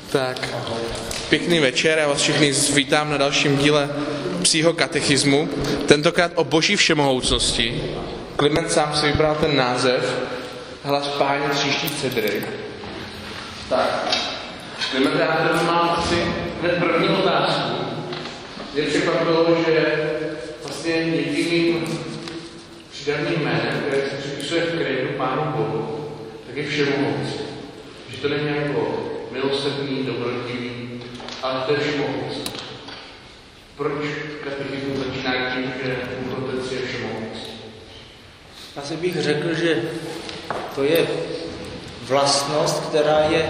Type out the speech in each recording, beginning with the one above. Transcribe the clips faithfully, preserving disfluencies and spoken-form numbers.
Tak, pěkný večer, já vás všechny vítám na dalším díle Psího katechismu, tentokrát o boží všemohoucnosti. Kliment sám si vybral ten název, Hlas Páně tříští cedry. Tak, Kliment, já tady mám asi hned první otázku. Mě překvapilo, že vlastně jediným přidaným jménem, které se připisuje v kredu Pánu Bohu, tak je všemohoucí. Že to není jako milosrdný, dobrotivý, ale to je všemohoucí. Proč katechismus začíná tím, že Otec je všemohoucí? Asi bych řekl, že to je vlastnost, která je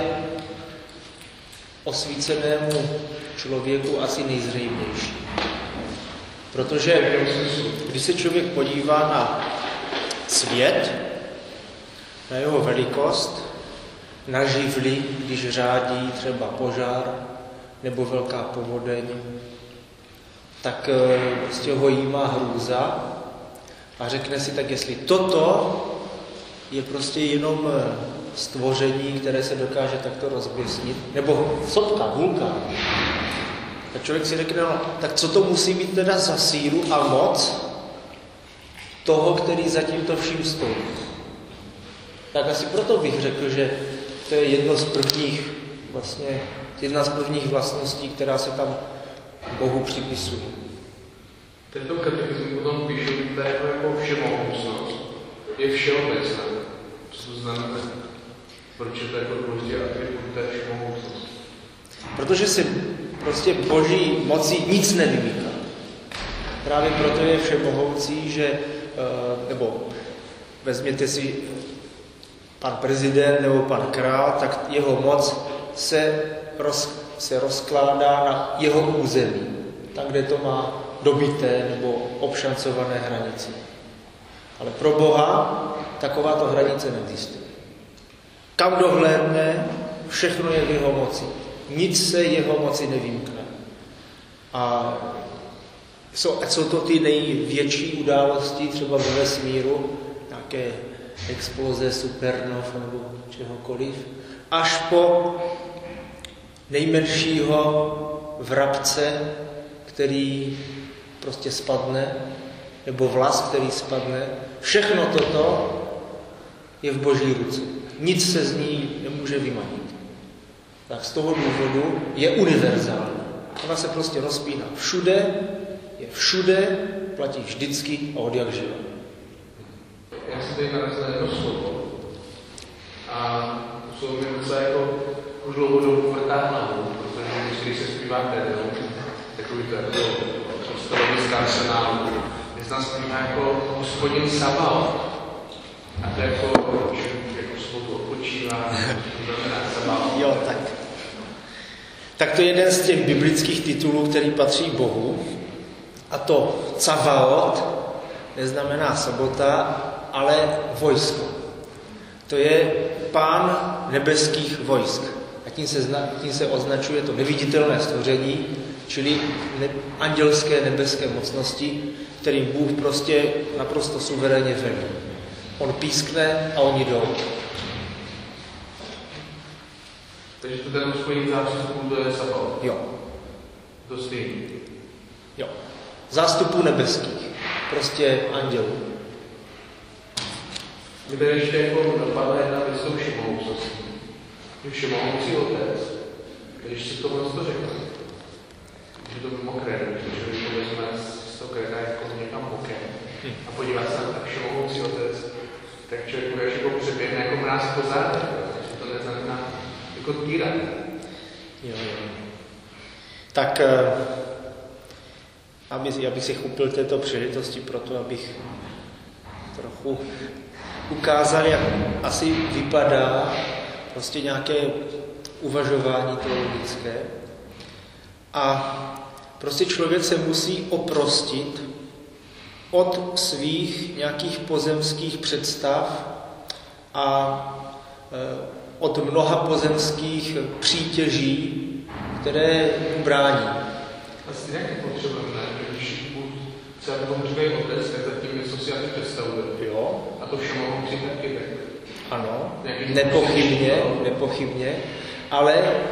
osvícenému člověku asi nejzřejmější. Protože když se člověk podívá na svět, na jeho velikost, na živly, když řádí třeba požár nebo velká povodeň, tak z toho jímá hrůza a řekne si tak, jestli toto je prostě jenom stvoření, které se dokáže takto rozběsnit, nebo sopka, vulkán. Tak člověk si řekne, no, tak co to musí mít teda za sílu a moc toho, který za tímto vším stojí. Tak asi proto bych řekl, že to je jedno z prvních, vlastně jedna z prvních vlastností, která se tam Bohu připisuje. Tento katechismus potom píšu, že jako všemohoucnost je všeobecná. Co to znamená? Proč je to jako důležitý atribut té všemohoucnosti? Protože si prostě boží moci nic nevymýká. Právě proto je všemohoucí, že, nebo vezměte si pan prezident nebo pan král, tak jeho moc se, roz, se rozkládá na jeho území, tam, kde to má dobité nebo obšancované hranice. Ale pro Boha takováto hranice neexistuje. Kam dohlédne, všechno je v jeho moci. Nic se jeho moci nevymkne. A jsou, jsou to ty největší události, třeba ve vesmíru, nějaké exploze supernov nebo čehokoliv, až po nejmenšího vrabce, který prostě spadne, nebo vlas, který spadne. Všechno toto je v boží ruce. Nic se z ní nemůže vymanit. Tak z toho důvodu je univerzální. Ona se prostě rozpíná všude, je všude, platí vždycky a od jak živa. Já jsem tady narazil na jedno slovo a to slovo mě docela jako už dlouho dobu vrtá hlavu, protože když se zpívá Pedro, takový to jako stanoviska arsenálu, kde se nás zpívá jako Hospodin Sabaoth. A to jako, že jako slovo odpočívá, to znamená Sabaoth. Jo, tak. Tak to je jeden z těch biblických titulů, který patří Bohu. A to Cavaot neznamená sobota, ale vojsko. To je Pán nebeských vojsk. A tím se, zna, tím se označuje to neviditelné stvoření, čili ne, andělské nebeské mocnosti, kterým Bůh prostě naprosto suverénně velí. On pískne a oni jdou. Takže to ten Hospodin zástupů, to je Sabaoth. Jo. To stejný. Jo. Zástupů nebeských. Prostě andělů. Mě tady ještě jako napadla jedna věc tou všemohoucostí. Všemohoucí Otec, když si to prostě řekne, že to by mokré, když člověk to vezme z toho kréta jako někam bokem a podívá se na tak všemohoucí Otec, tak člověk bude jako přeběhne jako mráz po zádech, takže to neznamená jako týrat. Jo, jo. Tak aby, abych si chopil této příležitosti proto, abych trochu ukázal, jak asi vypadá prostě nějaké uvažování teologické. A prostě člověk se musí oprostit od svých nějakých pozemských představ a e, od mnoha pozemských přítěží, které mu brání. Asi jak potřebujeme, když se tomu říkají Otec, tak zatím něco si asi představuje. Jo. A to všemohoucí taky tak. Ano, nepochybně, nepochybně, ale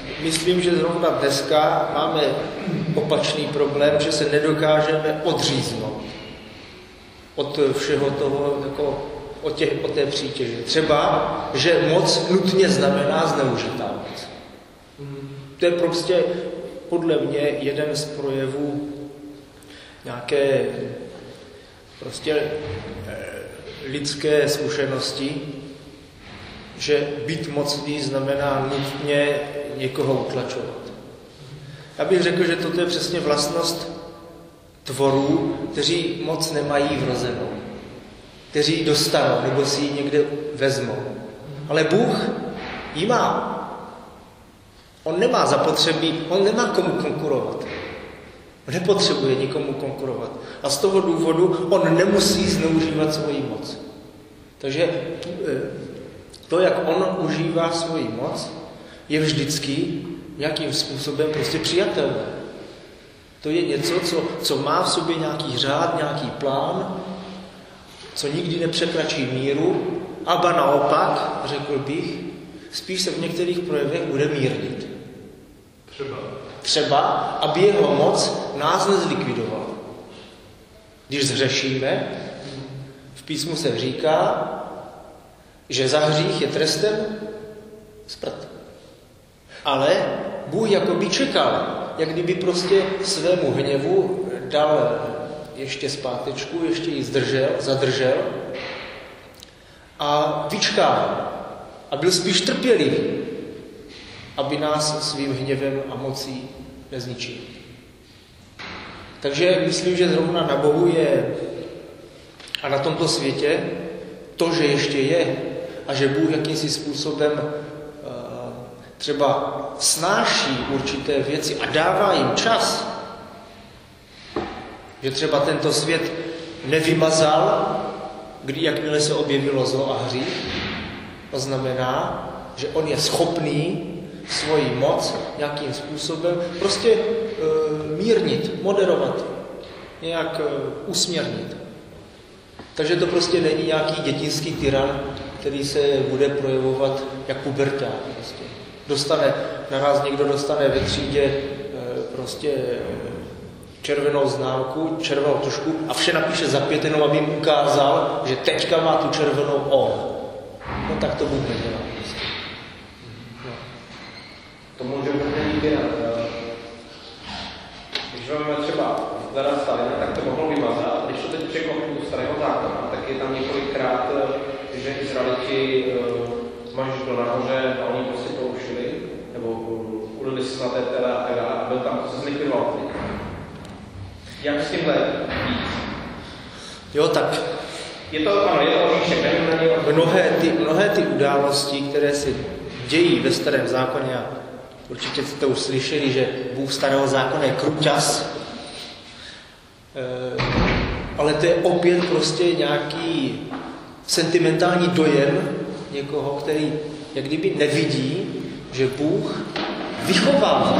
myslím, že zrovna dneska máme opačný problém, že se nedokážeme odříznout od všeho toho, jako od, těch, od té přítěže. Třeba, že moc nutně znamená zneužitá moc. To je prostě podle mě jeden z projevů nějaké prostě lidské zkušenosti, že být mocný znamená nutně někoho utlačovat. Já bych řekl, že toto je přesně vlastnost tvorů, kteří moc nemají vrozenou, kteří ji dostanou nebo si ji někde vezmou. Ale Bůh ji má. On nemá zapotřebí, on nemá komu konkurovat. On nepotřebuje nikomu konkurovat. A z toho důvodu on nemusí zneužívat svoji moc. Takže to, jak on užívá svoji moc, je vždycky nějakým způsobem prostě přijatelné. To je něco, co, co má v sobě nějaký řád, nějaký plán, co nikdy nepřekračí míru, aba naopak, řekl bych, spíš se v některých projevech bude mírnit. Třeba. Třeba, aby jeho moc nás nezlikvidoval. Když zhřešíme, v písmu se říká, že za hřích je trestem smrt. Ale Bůh jakoby čekal, jak kdyby prostě svému hněvu dal ještě zpátečku, ještě ji zdržel, zadržel a vyčkal. A byl spíš trpělivý, aby nás svým hněvem a mocí nezničil. Takže myslím, že zrovna na Bohu je a na tomto světě to, že ještě je a že Bůh jakýmsi způsobem uh, třeba snáší určité věci a dává jim čas, že třeba tento svět nevymazal, kdy jakmile se objevilo zlo a hřích, to znamená, že on je schopný svoji moc nějakým způsobem prostě e, mírnit, moderovat, nějak e, usměrnit. Takže to prostě není nějaký dětinský tyran, který se bude projevovat jak puberťák. Prostě. Dostane, naraz někdo dostane ve třídě e, prostě e, červenou známku, červenou tušku a vše napíše za pět, jenom aby jim ukázal, že teďka má tu červenou on. No tak to Bůh nedělá. Prostě. No. To může být jinak. Když máme třeba Hitlera Stalina, tak to mohlo vymazat. Když to teď překlopím do starého zákona, tak je tam několikrát, že Izraeliti uh, mají do nahoře a oni prostě to ušili, nebo ulili se na té tele a tak dále. A byl tam, to se zlikvidoval. Jak s tímhle víc? Jo, tak je to, ano, je to výšek, mnohé ty, mnohé ty události, které se dějí ve starém zákoně, a určitě jste už slyšeli, že Bůh starého zákona je kruťas, e, ale to je opět prostě nějaký sentimentální dojem někoho, který jak kdyby nevidí, že Bůh vychovává.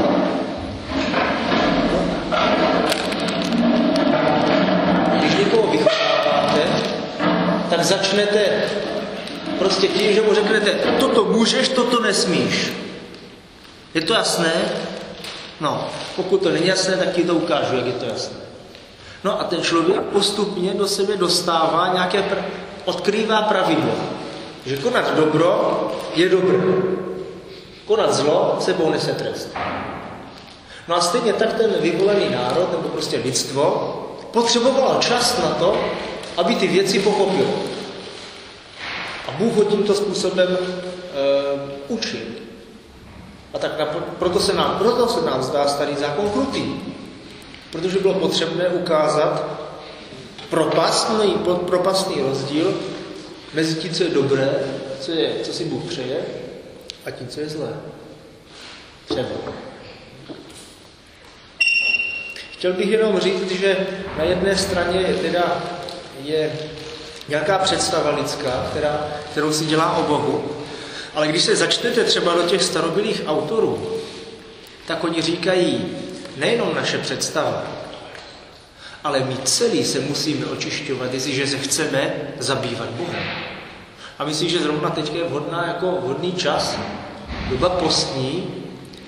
Když někoho vychováváte, tak začnete prostě tím, že mu řeknete, toto můžeš, toto nesmíš. Je to jasné? No, pokud to není jasné, tak ti to ukážu, jak je to jasné. No a ten člověk postupně do sebe dostává nějaké, pr- odkrývá pravidlo, že konat dobro je dobré. Konat zlo sebou nese trest. No a stejně tak ten vyvolený národ, nebo prostě lidstvo, potřebovalo čas na to, aby ty věci pochopil. A Bůh ho tímto způsobem e, učil. A tak na, proto, se nám, proto se nám zdá starý zákon krutý. Protože bylo potřebné ukázat propastný, propastný rozdíl mezi tím, co je dobré, co, je, co si Bůh přeje, a tím, co je zlé. Třeba. Chtěl bych jenom říct, že na jedné straně teda je nějaká představa lidská, která, kterou si dělá o Bohu, ale když se začtete třeba do těch starobylých autorů, tak oni říkají, nejenom naše představa, ale my celý se musíme očišťovat, jestliže se chceme zabývat Bohem. A myslím, že zrovna teď je vhodná jako vhodný čas, doba postní,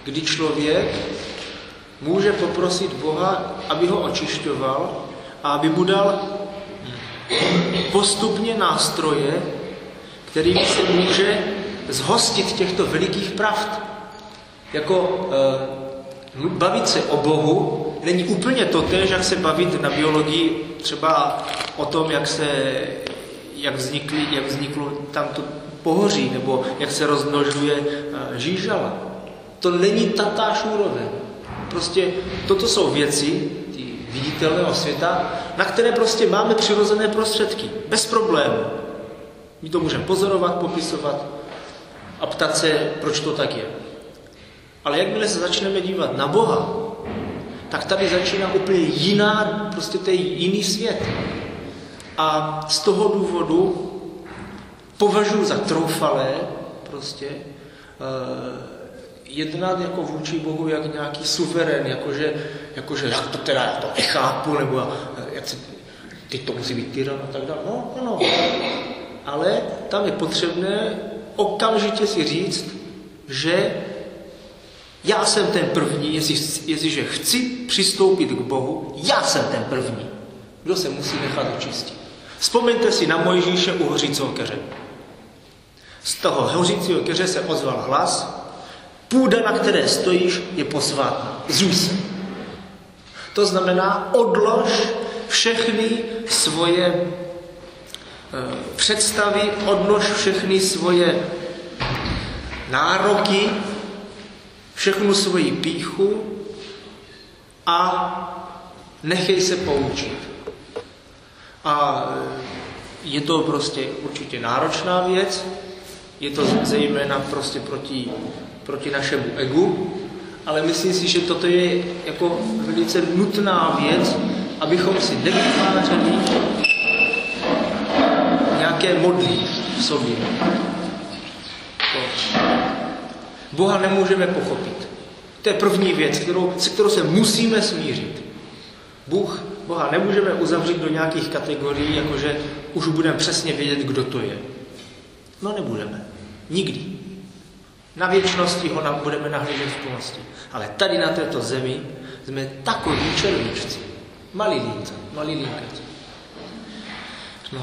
kdy člověk může poprosit Boha, aby ho očišťoval a aby mu dal postupně nástroje, kterými se může zhostit těchto velikých pravd. Jako e, bavit se o Bohu není úplně totéž, jak se bavit na biologii třeba o tom, jak se jak, vznikly, jak vzniklo tam to pohoří, nebo jak se rozmnožuje e, žížala. To není tatáž úroveň. Prostě toto jsou věci ty viditelného světa, na které prostě máme přirozené prostředky. Bez problémů. My to můžeme pozorovat, popisovat a ptát se, proč to tak je. Ale jakmile se začneme dívat na Boha, tak tady začíná úplně jiná, prostě to je jiný svět. A z toho důvodu považuji za troufalé prostě uh, jednat jako vůči Bohu jak nějaký suverén, jakože, jakože jak to teda, já to nechápu, nebo jak se, teď to musí být tyran a tak dále. No, no, ale tam je potřebné okamžitě si říct, že já jsem ten první, jestli, jestliže chci přistoupit k Bohu, já jsem ten první, kdo se musí nechat očistit. Vzpomeňte si na Mojžíše u hořícího keře. Z toho hořícího keře se ozval hlas: půda, na které stojíš, je posvátná. Zuj se. To znamená, odlož všechny svoje e, představy, odlož všechny svoje nároky, všechnu svoji pýchu a nechej se poučit. A je to prostě určitě náročná věc, je to zejména prostě proti, proti našemu egu, ale myslím si, že toto je jako velice nutná věc, abychom si nevytvářeli nějaké modly v sobě. Boha nemůžeme pochopit. To je první věc, kterou, se kterou se musíme smířit. Bůh, Boha nemůžeme uzavřít do nějakých kategorií, jakože už budeme přesně vědět, kdo to je. No nebudeme. Nikdy. Na věčnosti ho budeme nahlížet v plnosti. Ale tady na této zemi jsme takoví červíčci. Malí línce, malí línkeci. No.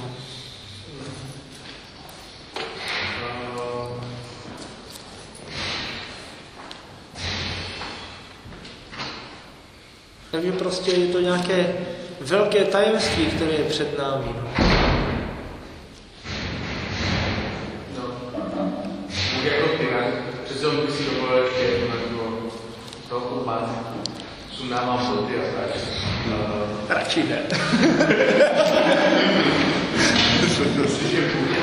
Takže prostě je to nějaké velké tajemství, které je před námi. No. Může jako tyran, přece on by si dovolil ještě jednu takovou velkou bázi. Sundávám soty a tak. Radši ne. Přece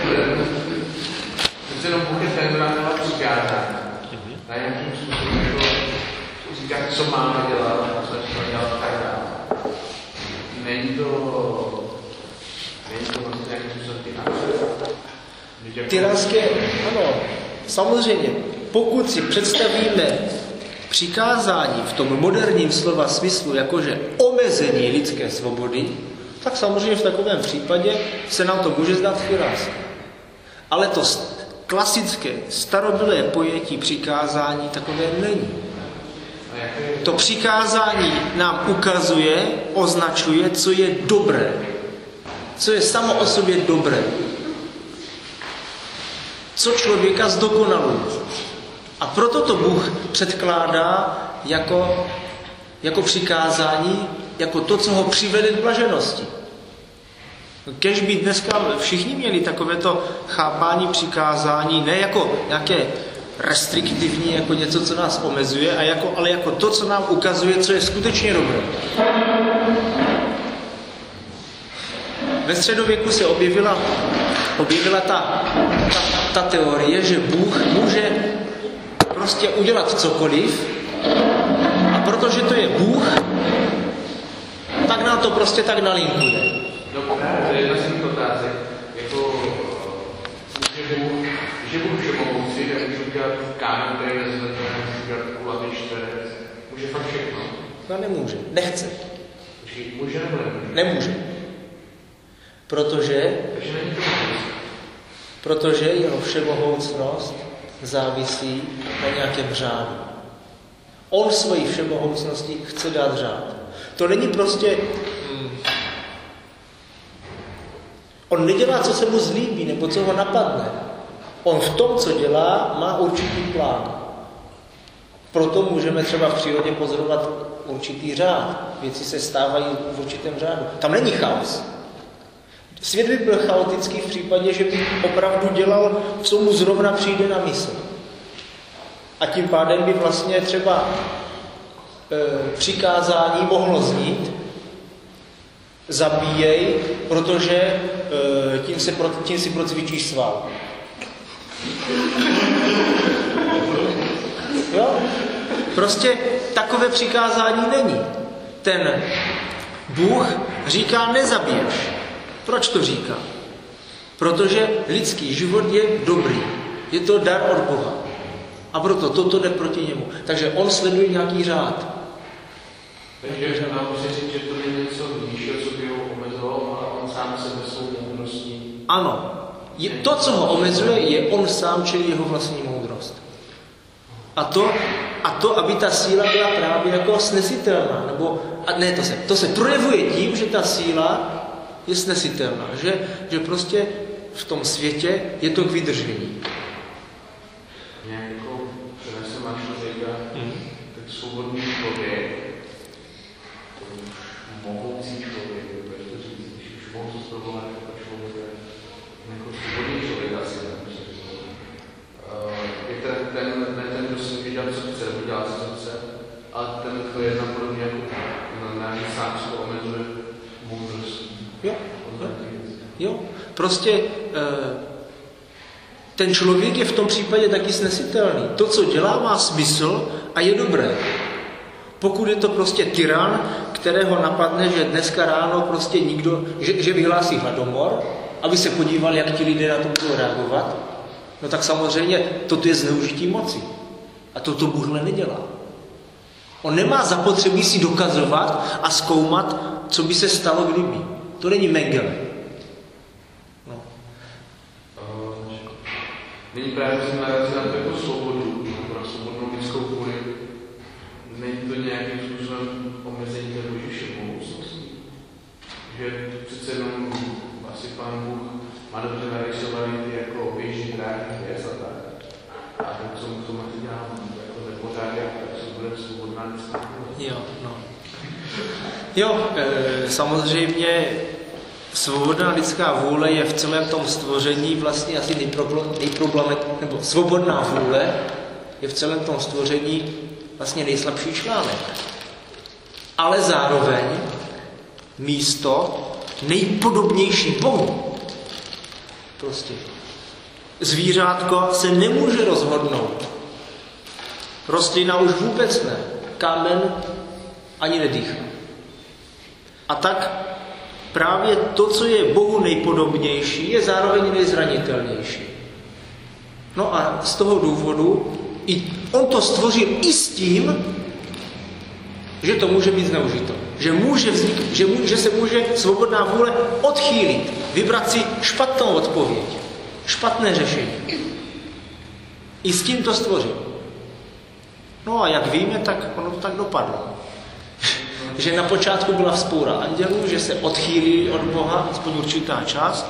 jenom Bůh je ten, kdo nám dala přikázání. Na nějakým způsobem jako říkat, co máme dělat, co jsme dělat tak dále. Není to... Není to vlastně nějakým způsobem tyranské. Tyranské, ano, samozřejmě. Pokud si představíme přikázání v tom moderním slova smyslu, jakože omezení lidské svobody, tak samozřejmě v takovém případě se nám to může zdát tyránské. Ale to klasické, starobylé pojetí přikázání takové není. To přikázání nám ukazuje, označuje, co je dobré. Co je samo o sobě dobré. Co člověka zdokonaluje. A proto to Bůh předkládá jako, jako přikázání, jako to, co ho přivede k blaženosti. Kež by dneska všichni měli takovéto chápání přikázání, ne jako nějaké restriktivní, jako něco, co nás omezuje, a jako, ale jako to, co nám ukazuje, co je skutečně dobré. Ve středověku se objevila, objevila ta, ta, ta teorie, že Bůh může prostě udělat cokoliv, a protože to je Bůh, tak nám to prostě tak nalinkuje. No právě, to je jedna z těch otázek. Jako, že Bůh, že Bůh všemohoucí, že může udělat kámen, který je zvedne, může udělat kulatý čtverec, může fakt všechno. No nemůže, nechce. Může nebo nemůže? Nemůže. Protože, Takže není to protože jeho všemohoucnost závisí na nějakém řádu. On svojí všemohoucnosti chce dát řád. To není prostě... Hmm, on nedělá, co se mu zlíbí, nebo co ho napadne. On v tom, co dělá, má určitý plán. Proto můžeme třeba v přírodě pozorovat určitý řád. Věci se stávají v určitém řádu. Tam není chaos. Svět by byl chaotický v případě, že by opravdu dělal, co mu zrovna přijde na mysl. A tím pádem by vlastně třeba e, přikázání mohlo znít zabíjej, protože e, tím, se, tím si procvičíš sval. Jo? Prostě takové přikázání není. Ten Bůh říká nezabiješ. Proč to říká? Protože lidský život je dobrý. Je to dar od Boha. A proto toto jde proti němu. Takže on sleduje nějaký řád. Takže nám musí říct, že to je něco výššího, co by ho omezovalo, ale on sám sebe svou moudrostí. Ano. Je, to, co ho omezuje, je on sám, čili jeho vlastní moudrost. A to, a to, aby ta síla byla právě jako snesitelná. Nebo, a ne, to se, to se projevuje tím, že ta síla je snesitelná. Že, že prostě v tom světě je to k vydržení. Nějak jako přenesem na člověka, mm. tak svobodný člověk, to už mohoucí člověk, když to říct, když už mohu z toho jako člověka, jako svobodný člověk asi nemůže. Je ten, ten, ne ten, kdo si dělal, co chce, nebo dělá, co chce, ale ten, kdo je napodobně jako na že sám se to omezuje moudrostí. Jo, jo, jo. Prostě ten člověk je v tom případě taky snesitelný. To, co dělá, má smysl a je dobré. Pokud je to prostě tyran, kterého napadne, že dneska ráno prostě nikdo, že, že vyhlásí hladomor, aby se podíval, jak ti lidé na to budou reagovat, no tak samozřejmě toto je zneužití moci. A toto Bůh nedělá. On nemá zapotřebí si dokazovat a zkoumat, co by se stalo, kdyby. To není Mengele. No. Uh, není právě se narazí na takovou svobodu, na svobodnou lidskou vůli. Není to nějakým způsobem omezení té boží všemohoucnosti. Že přece jenom asi Pán Bůh má dobře narysovaný ty jako běžný dráhy hvězd a tak. A ten, co mu k tomu dělá, jako nepořádek, tak se bude svobodná lidská vůle. Jo, no. Jo, e, samozřejmě svobodná lidská vůle je v celém tom stvoření vlastně asi nejproblém, nebo svobodná vůle je v celém tom stvoření vlastně nejslabší článek. Ale zároveň místo nejpodobnější Bohu. Prostě. Zvířátko se nemůže rozhodnout. Rostlina už vůbec ne. Kámen ani nedýchá. A tak právě to, co je Bohu nejpodobnější, je zároveň nejzranitelnější. No a z toho důvodu i on to stvořil i s tím, že to může být zneužito. Že, může vznik, že, může, že se může svobodná vůle odchýlit, vybrat si špatnou odpověď, špatné řešení. I s tím to stvořil. No a jak víme, tak ono to tak dopadlo. Že na počátku byla vzpoura andělů, že se odchýlili od Boha, aspoň určitá část,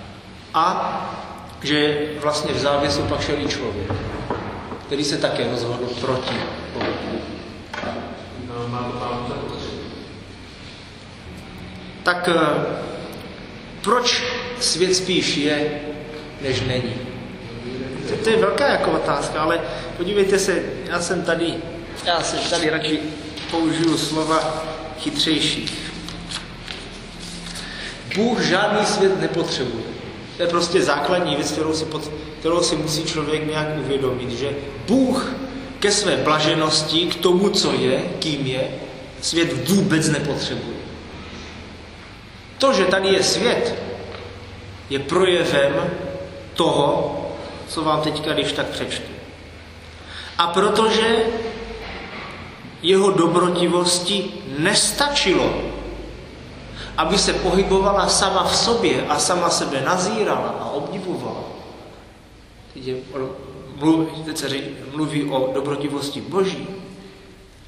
a že vlastně v závěsu pak šel i člověk, který se také rozhodl proti Bohu. Tak proč svět spíš je, než není? To, to je velká jako otázka, ale podívejte se, já jsem tady, já jsem tady radši použiju slova chytřejších. Bůh žádný svět nepotřebuje. To je prostě základní věc, kterou si, pod, kterou si musí člověk nějak uvědomit, že Bůh ke své blaženosti, k tomu, co je, kým je, svět vůbec nepotřebuje. To, že tady je svět, je projevem toho, co vám teďka když tak přečtu. A protože jeho dobrotivosti nestačilo, aby se pohybovala sama v sobě a sama sebe nazírala a obdivovala. Teď, je, teď se mluví o dobrotivosti Boží.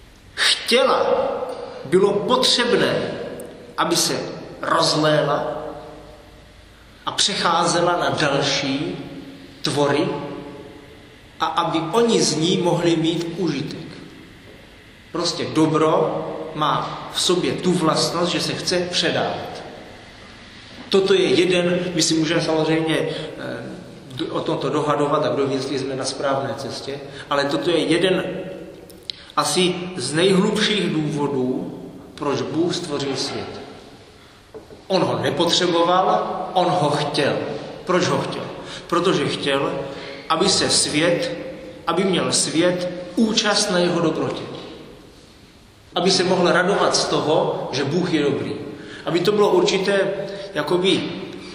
těla bylo potřebné, aby se rozléla a přecházela na další tvory a aby oni z ní mohli mít užitek. Prostě dobro má v sobě tu vlastnost, že se chce předávat. Toto je jeden, my si můžeme samozřejmě o tomto dohadovat a kdo ví, jestli jsme na správné cestě, ale toto je jeden asi z nejhlubších důvodů, proč Bůh stvořil svět. On ho nepotřeboval, on ho chtěl. Proč ho chtěl? Protože chtěl, aby se svět, aby měl svět účast na jeho dobrotě. Aby se mohl radovat z toho, že Bůh je dobrý. Aby to bylo určité jakoby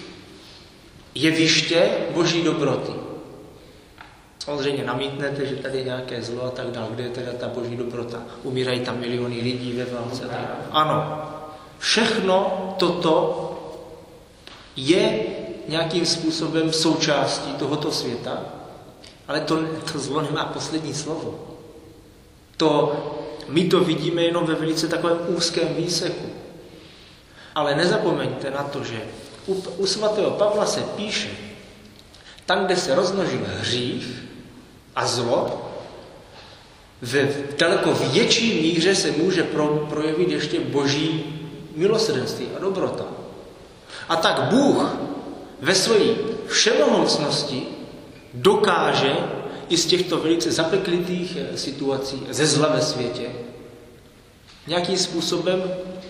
jeviště Boží dobroty. Samozřejmě namítnete, že tady je nějaké zlo a tak dále. Kde je teda ta Boží dobrota? Umírají tam miliony lidí ve válce. Ano, všechno toto je nějakým způsobem součástí tohoto světa, ale to, to zlo nemá poslední slovo. To, my to vidíme jenom ve velice takovém úzkém výseku. Ale nezapomeňte na to, že u, u svatého Pavla se píše, tam, kde se rozmnožil hřích a zlo, ve daleko větší míře se může pro, projevit ještě Boží milosrdenství a dobrota. A tak Bůh ve své všemohoucnosti dokáže i z těchto velice zapeklitých situací ze zla ve světě nějakým způsobem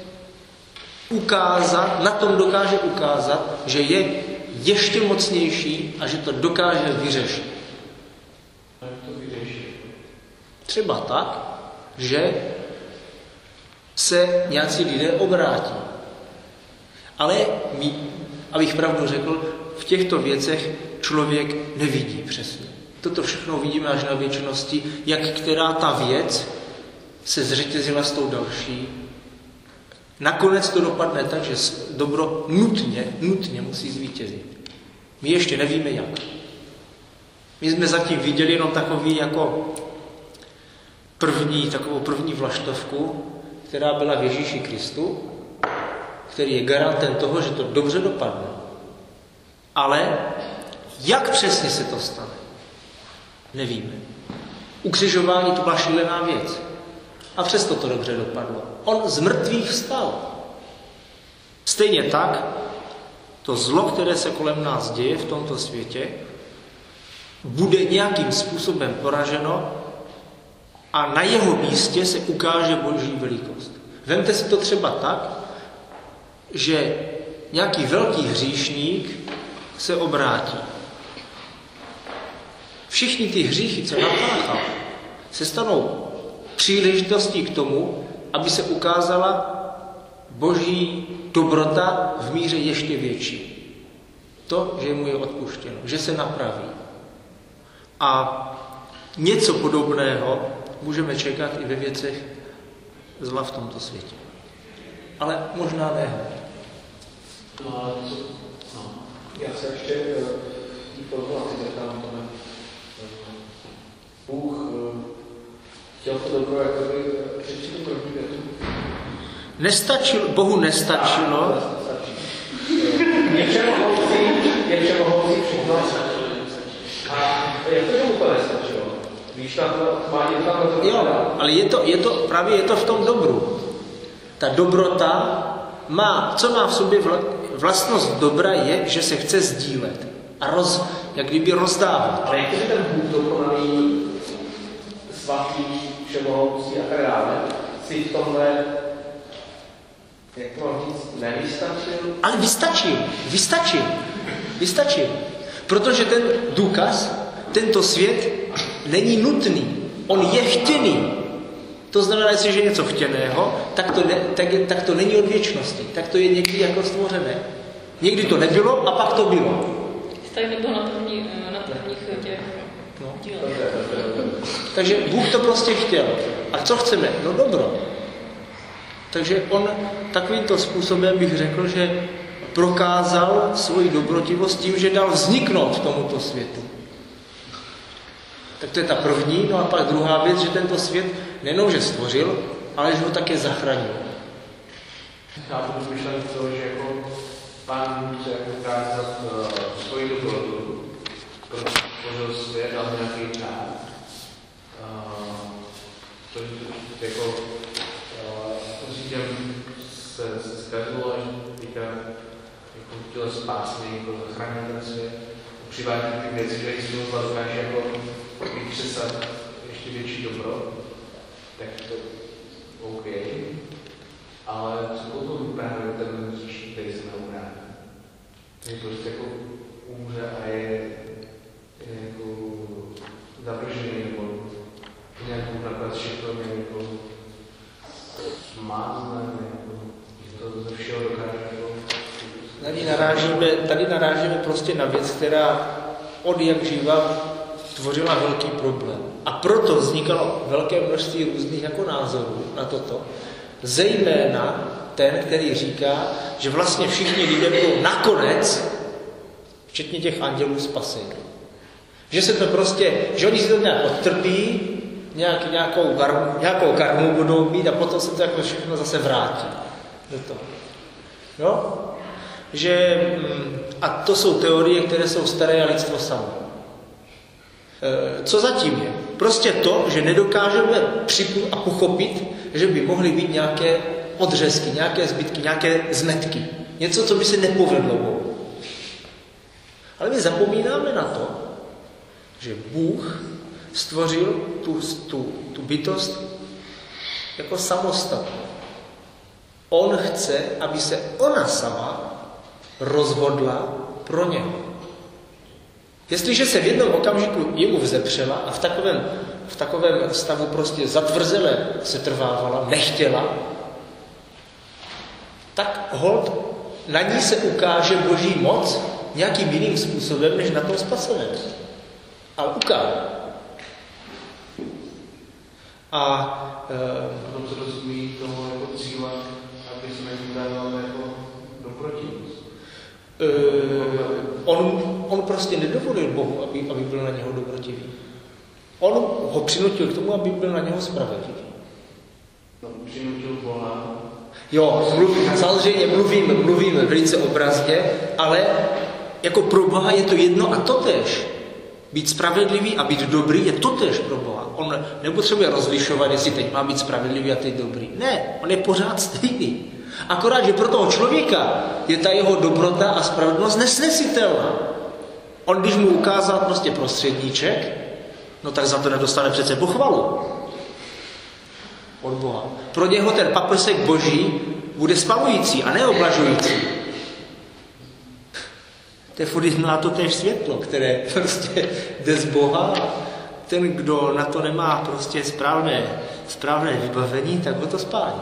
ukázat, na tom dokáže ukázat, že je ještě mocnější a že to dokáže vyřešit. Třeba tak, že se nějací lidé obrátí. Ale my, abych pravdu řekl, v těchto věcech člověk nevidí přesně. Toto všechno vidíme až na věčnosti, jak která ta věc se zřetězila s tou další. Nakonec to dopadne tak, že dobro nutně, nutně musí zvítězit. My ještě nevíme jak. My jsme zatím viděli jenom takový jako první, takovou první vlaštovku, která byla v Ježíši Kristu, který je garantem toho, že to dobře dopadne. Ale jak přesně se to stane? Nevíme. Ukřižování to byla šílená věc. A přesto to dobře dopadlo. On z mrtvých vstal. Stejně tak, to zlo, které se kolem nás děje v tomto světě, bude nějakým způsobem poraženo a na jeho místě se ukáže Boží velikost. Vemte si to třeba tak, že nějaký velký hříšník se obrátí. Všichni ty hříchy, co napáchal, se stanou příležitostí k tomu, aby se ukázala Boží dobrota v míře ještě větší. To, že mu je odpuštěno, že se napraví. A něco podobného můžeme čekat i ve věcech zla v tomto světě. Ale možná ne. No, no. Já se ještě v té formulaci zeptám, Bůh chtěl to dobro, jakoby, přečti to první větu. Nestačilo, Bohu nestačilo. Je všemohoucí, je všemohoucí všechno. A jak to, že mu to nestačilo? Víš, na to má něco na to. Jo, ale je to, je to, právě je to v tom dobru. Ta dobrota má, co má v sobě vla, vlastnost dobra je, že se chce sdílet a roz, jak kdyby rozdávat. Ale jak je ten Bůh dokonalý, svatý, všemohoucí a tak dále, si v tomhle, jak to mám říct, nevystačil? Ale vystačil, vystačil, vystačil. Protože ten důkaz, tento svět není nutný, on je chtěný. To znamená, jestliže je něco chtěného, tak to, ne, tak, tak to není od věčnosti, tak to je někdy jako stvořené. Někdy to nebylo a pak to bylo. Tak nebylo na první, na prvních těch no. dílech. Takže Bůh to prostě chtěl. A co chceme? No dobro. Takže on takovýmto způsobem bych řekl, že prokázal svoji dobrotivost tím, že dal vzniknout tomuto světu. Tak to je ta první, no a pak druhá věc, že tento svět nejenom, že stvořil, ale že ho také zachraňuje. Chápu tu myšlenku toho, že jako Pán chce jako ukázat uh, svoji dobrotu, proč stvořil svět, dal nějaký řád. Uh, to jako uh, říkám, se, se zkazilo, až teďka jako chtěl spásně, jako zachránit ten svět, přivádí ty věci, které jsou dokáže jako vykřesat ještě větší dobro, tak to OK. Ale co potom právě ten říší, který se neumrá? Je prostě jako umře a je, je jako zavržený, nebo nějakou nakonec všechno jako smázne, nebo to ze všeho dokáže jako... Tady narážíme, tady narážíme prostě na věc, která od jak živa tvořila velký problém. A proto vznikalo velké množství různých jako názorů na toto. Zejména ten, který říká, že vlastně všichni lidé budou nakonec, včetně těch andělů, spasení. Že se to prostě, že oni si to nějak odtrpí, nějak, nějakou, karmu, nějakou karmu budou mít a potom se to jako všechno zase vrátí do toho. No? Že, a to jsou teorie, které jsou staré a lidstvo samo. Co zatím je? Prostě to, že nedokážeme připustit a pochopit, že by mohly být nějaké odřezky, nějaké zbytky, nějaké zmetky. Něco, co by se nepovedlo. Ale my zapomínáme na to, že Bůh stvořil tu, tu, tu bytost jako samostatnou. On chce, aby se ona sama rozhodla pro něho. Jestliže se v jednom okamžiku jemu vzepřela a v takovém, v takovém stavu prostě zatvrzele se trvávala, nechtěla, tak holt na ní se ukáže Boží moc nějakým jiným způsobem, než na tom spaseném. Ale ukáže. A e, potom se rozumí tomu jako cíle, aby jsme jim dávali jako doprotivnost. E, on, on prostě nedovolil Bohu, aby, aby byl na něho dobrotivý. On ho přinutil k tomu, aby byl na něho spravedlivý. No, přinutil Boha. Jo, mluví, samozřejmě mluvíme, mluvíme velice obrazně, ale jako pro Boha je to jedno a totéž. Být spravedlivý a být dobrý je totéž pro Boha. On nepotřebuje rozlišovat, jestli teď má být spravedlivý a teď dobrý. Ne, on je pořád stejný. Akorát, že pro toho člověka je ta jeho dobrota a spravedlnost nesnesitelná. On, když mu ukázal prostě prostředníček, no tak za to nedostane přece pochvalu od Boha. Pro něho ten paprsek Boží bude spalující a neoblažující. To je furt na to též světlo, které prostě jde z Boha. Ten, kdo na to nemá prostě správné, správné vybavení, tak ho to spálí.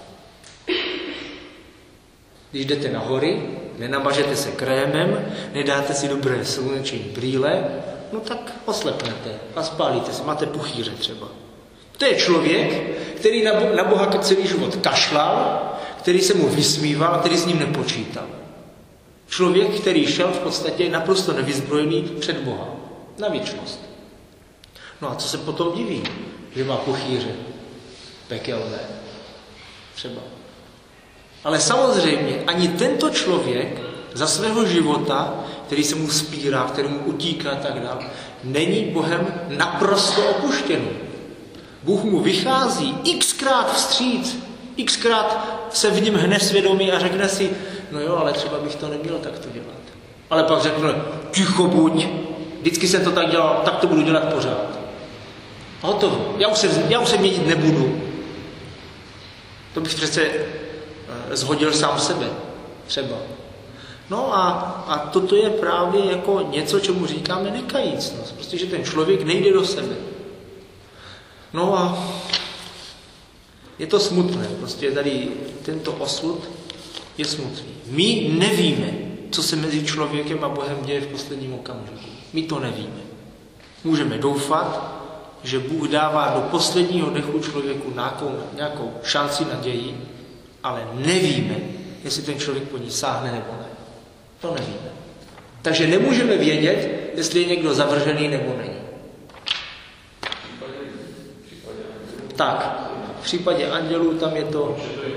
Když jdete na hory, nenamažete se krémem, nedáte si dobré sluneční brýle, no tak oslepnete a spálíte se. Máte puchýře třeba. To je člověk, který na Boha celý život kašlal, který se mu vysmíval, který s ním nepočítal. Člověk, který šel v podstatě naprosto nevyzbrojený před Boha. Na věčnost. No a co se potom diví, že má puchýře pekelné. Třeba. Ale samozřejmě ani tento člověk za svého života, který se mu spírá, který mu utíká a tak dále, není Bohem naprosto opuštěný. Bůh mu vychází xkrát vstříc, xkrát se v něm hne svědomí a řekne si, no jo, ale třeba bych to neměl takto dělat. Ale pak řekne, ticho buď, vždycky jsem to tak dělal, tak to budu dělat pořád. Hotovo, já už se, já už se měnit nebudu. To bych přece zhodil sám sebe, třeba. No a, a toto je právě jako něco, čemu říkáme nekajícnost. Prostě, že ten člověk nejde do sebe. No a je to smutné. Prostě tady tento osud je smutný. My nevíme, co se mezi člověkem a Bohem děje v posledním okamžiku. My to nevíme. Můžeme doufat, že Bůh dává do posledního dechu člověku nějakou, nějakou šanci, naději, ale nevíme, jestli ten člověk po ní sáhne nebo ne. To nevíme. Takže nemůžeme vědět, jestli je někdo zavržený nebo není. Tak, V případě andělů tam je to,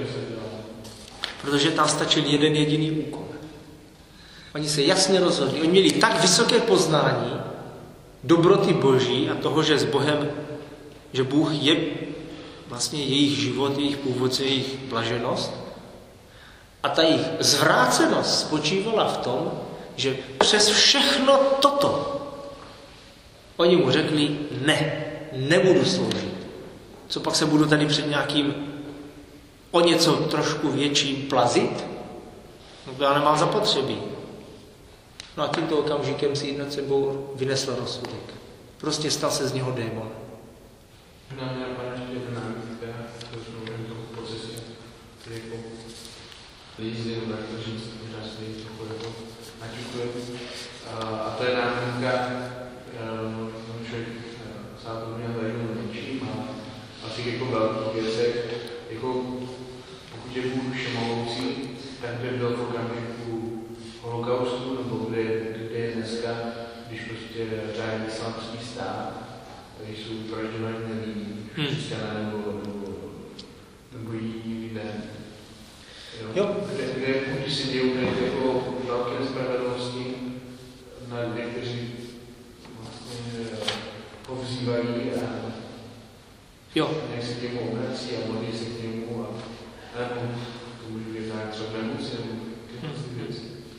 protože tam stačil jeden jediný úkol. Oni se jasně rozhodli. Oni měli tak vysoké poznání dobroty Boží a toho, že s Bohem, že Bůh je vlastně jejich život, jejich původce, jejich blaženost. A ta jejich zvrácenost spočívala v tom, že přes všechno toto oni mu řekli, ne, nebudu sloužit. Co pak se budu tady před nějakým o něco trošku větším plazit? No to já nemám zapotřebí. No a tímto okamžikem si nad sebou vynesl rozsudek. Prostě stal se z něho démon. No, já mám ještě jedna námitka, to jsme mluvili toho procesu, který jako lízil, tak to říct, možná se tady trochu jako naťukuje. A to je námitka, že člověk se na to měl zajímavé něčím a asi jako velkých věcech, jako pokud je Bůh všemohoucí, tak by byl v okamžiku holokaustu, nebo kde, kde je dneska, když prostě řádí islámský stát, když jsou vražďovaní nevinní, křesťané nebo, nebo, nebo jiní lidé. Jo? Jo. Kde, kde když se dějou jako velké nespravedlnosti na lidé, kteří vlastně povzývají a jo. nějak se k němu obrací a modlí se k němu a nebo to může být nějak třeba nemoci nebo ty věci.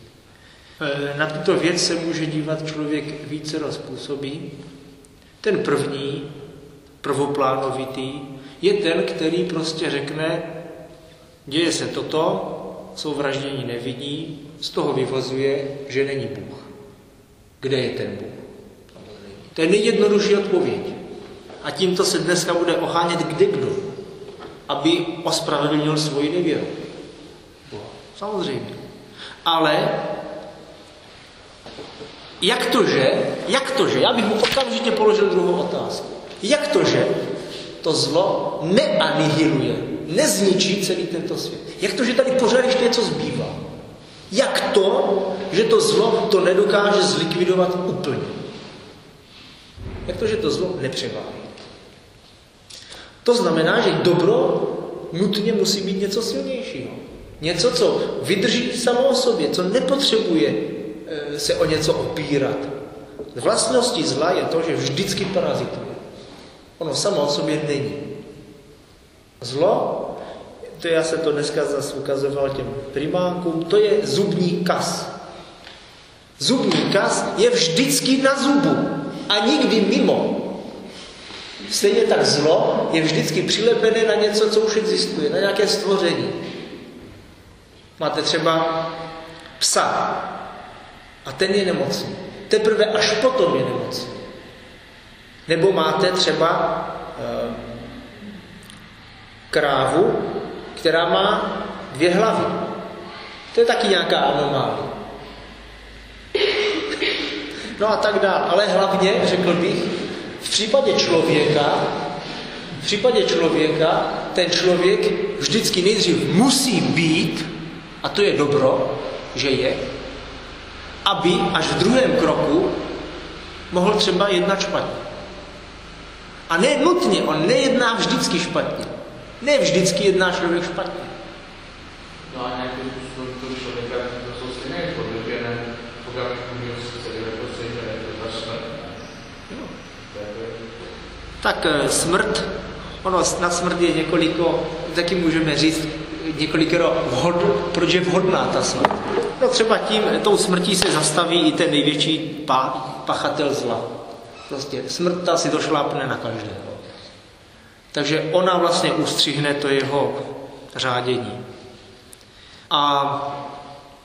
Na tuto věc se může dívat člověk vícero způsobí. Ten první, prvoplánovitý, je ten, který prostě řekne, děje se toto, jsou vraždění nevinní, z toho vyvozuje, že není Bůh. Kde je ten Bůh? To je nejjednodušší odpověď. A tímto se dneska bude ohánět kdekdo, aby ospravedlnil svoji nevěru. Samozřejmě. Ale jak to, že, jak to, že, já bych mu okamžitě položil druhou otázku. Jak to, že to zlo neanihiluje, nezničí celý tento svět? Jak to, že tady pořád ještě něco zbývá? Jak to, že to zlo to nedokáže zlikvidovat úplně? Jak to, že to zlo nepřeváží? To znamená, že dobro nutně musí být něco silnějšího. Něco, co vydrží samo o sobě, co nepotřebuje se o něco opírat. Vlastností zla je to, že vždycky parazituje. Ono samo o sobě není. Zlo, to já se to dneska zase ukazoval těm primákům, to je zubní kas. Zubní kas je vždycky na zubu a nikdy mimo. Stejně tak zlo je vždycky přilepené na něco, co už existuje, na nějaké stvoření. Máte třeba psa a ten je nemocný. Teprve až potom je nemocný. Nebo máte třeba e, krávu, která má dvě hlavy. To je taky nějaká anomálie. No a tak dál. Ale hlavně, řekl bych, v případě člověka, v případě člověka, ten člověk vždycky nejdřív musí být, a to je dobro, že je, aby až v druhém kroku mohl třeba jednat špatně. A ne nutně, on nejedná vždycky špatně. Ne vždycky jedná člověk špatně. No a nějakým způsobem to člověka, to jsou stejné podvěděné, pokud můžu se dělat prostě, že je to ta smrt. Jo. Tak smrt, ono na smrt je několiko, taky můžeme říct, několikero vhod, proč je vhodná ta smrt. No třeba tím, tou smrtí se zastaví i ten největší pá, pachatel zla. Prostě smrt ta si došlápne na každého. Takže ona vlastně ustřihne to jeho řádění. A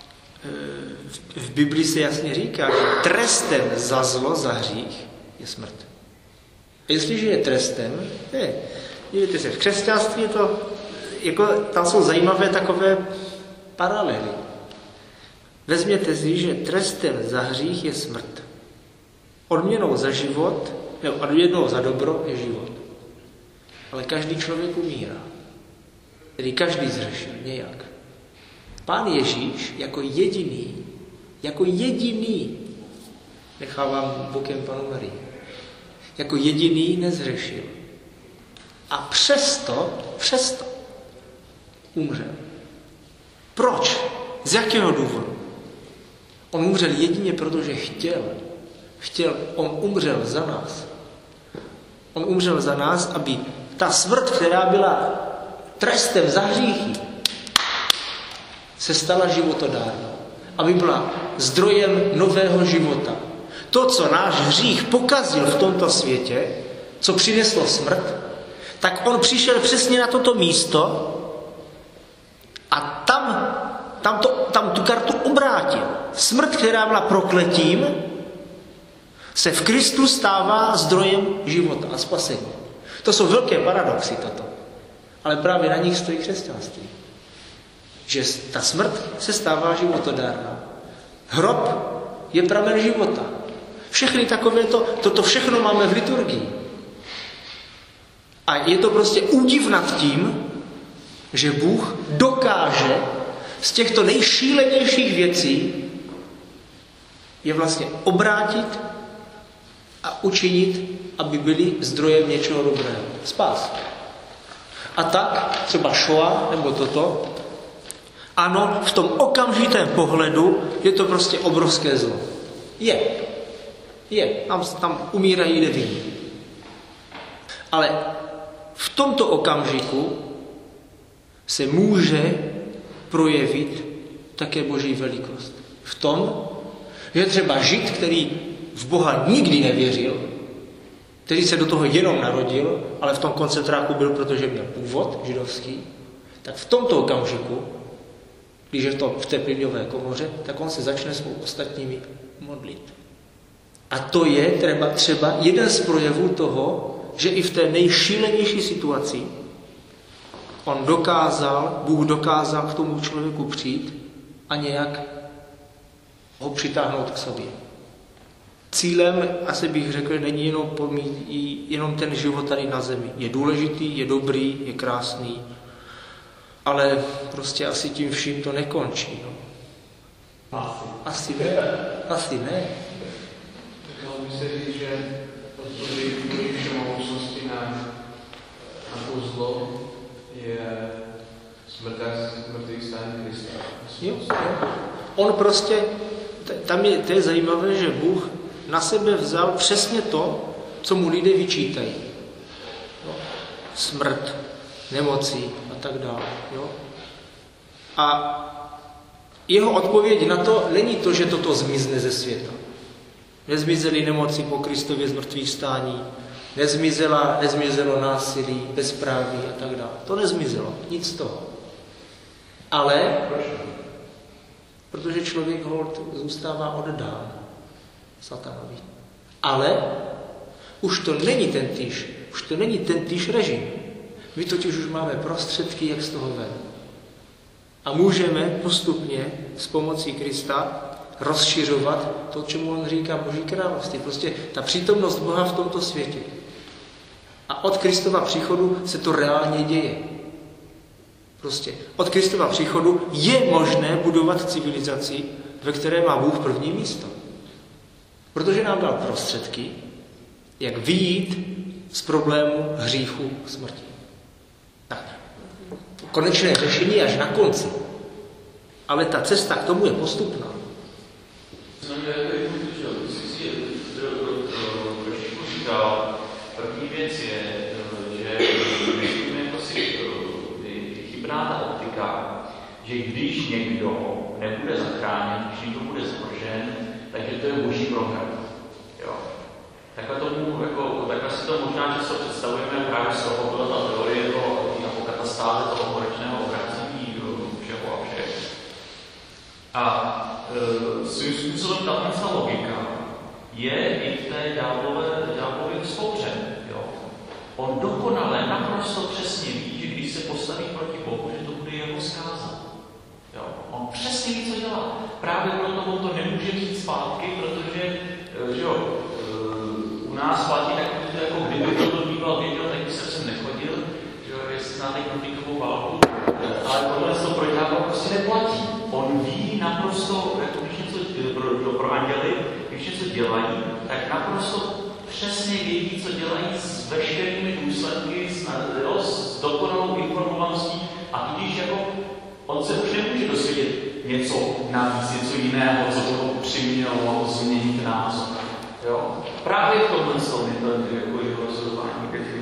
v Biblii se jasně říká, že trestem za zlo, za hřích je smrt. A jestliže je trestem, je, dívejte se, v křesťanství je to, jako, tam jsou zajímavé takové paralely. Vezměte si, že trestem za hřích je smrt. Odměnou za život, nebo odměnou za dobro je život. Ale každý člověk umírá. Tedy každý zřešil nějak. Pán Ježíš jako jediný, jako jediný, nechávám bokem Panu Marii, jako jediný nezřešil. A přesto, přesto umřel. Proč? Z jakého důvodu? On umřel jedině proto, že chtěl. Chtěl, on umřel za nás. On umřel za nás, aby ta smrt, která byla trestem za hříchy, se stala životodárnou. Aby byla zdrojem nového života. To, co náš hřích pokazil v tomto světě, co přineslo smrt, tak on přišel přesně na toto místo a tam, tam, to, tam tu kartu obrátil. Smrt, která byla prokletím, se v Kristu stává zdrojem života a spasení. To jsou velké paradoxy toto. Ale právě na nich stojí křesťanství. Že ta smrt se stává životodárná. Hrob je pramen života. Všechny takovéto, toto všechno máme v liturgii. A je to prostě údiv nad tím, že Bůh dokáže z těchto nejšílenějších věcí je vlastně obrátit a učinit, aby byly zdrojem něčeho dobrého. Spás. A tak třeba šoa nebo toto, ano, v tom okamžitém pohledu je to prostě obrovské zlo. Je. Je. Tam, tam umírají nevinní. Ale v tomto okamžiku se může projevit také Boží velikost. V tom, že třeba Žid, který v Boha nikdy nevěřil, který se do toho jenom narodil, ale v tom koncentráku byl, protože měl původ židovský, tak v tomto okamžiku, když je to v té plynové komoře, tak on se začne s ostatními modlit. A to je třeba, třeba jeden z projevů toho, že i v té nejšílenější situaci on dokázal, Bůh dokázal k tomu člověku přijít a nějak ho přitáhnout k sobě. Cílem, asi bych řekl, není jenom, pomít, jenom ten život tady na zemi. Je důležitý, je dobrý, je krásný, ale prostě asi tím vším to nekončí. No. Asi. Asi ne. Asi ne. Dalo by se říct, že odpověď Boží všemohoucnosti na, na to zlo je smrtých stání Krista. Jo, jo. On prostě, tam je, to je zajímavé, že Bůh na sebe vzal přesně to, co mu lidé vyčítají. Jo. Smrt, nemoci a tak dále. Jo. A jeho odpověď na to není to, že toto zmizne ze světa. Nezmizely nemoci po Kristově zmrtvých stání, nezmizela, nezmizelo násilí, bezpráví a tak dále. To nezmizelo, nic z toho. Ale, protože člověk holt zůstává oddán satanovi. Ale už to není ten týž, už to není ten týž režim. My totiž už máme prostředky, jak z toho ven. A můžeme postupně s pomocí Krista rozšiřovat to, čemu on říká Boží království. Prostě ta přítomnost Boha v tomto světě. A od Kristova příchodu se to reálně děje. Prostě od Kristova příchodu je možné budovat civilizaci, ve které má Bůh první místo. Protože nám dal prostředky, jak vyjít z problému hříchu smrti. Tak, konečné řešení je až na konci. Ale ta cesta k tomu je postupná. První věc je, že je chybná ta optika, že když někdo nebude zachráněn, když někdo bude zmržen, takže to je boží program. Jo. Takhle, tomu, jako, takhle si to možná, že se představujeme právě z toho, byla ta teorie toho apokatastáze, toho konečného obrácení všeho a všeho. A e, svým způsobem ta logika je i v té ďáblově vzpouře. On dokonale naprosto přesně ví, že když se postaví proti Bohu, že to bude jeho zkáza. Jo. On přesně ví, co dělá. Právě proto on to nemůže vzít zpátky, protože že jo, u nás platí takový to, jako kdyby to býval věděl, tak by se sem nechodil, že jo, jestli znáte konfliktovou válku, ale tohle to pro ďábla prostě neplatí. On ví naprosto, jako když něco pro, pro anděli, když něco dělají, tak naprosto přesně ví, vědí, co dělají s veškerými důsledky, s, jo, s dokonalou informovaností a tudíž jako on se už nemůže dozvědět něco navíc, něco jiného, co by ho přimělo změnit názor. Jo? Právě v tomhle tom je to jako jeho rozhodování.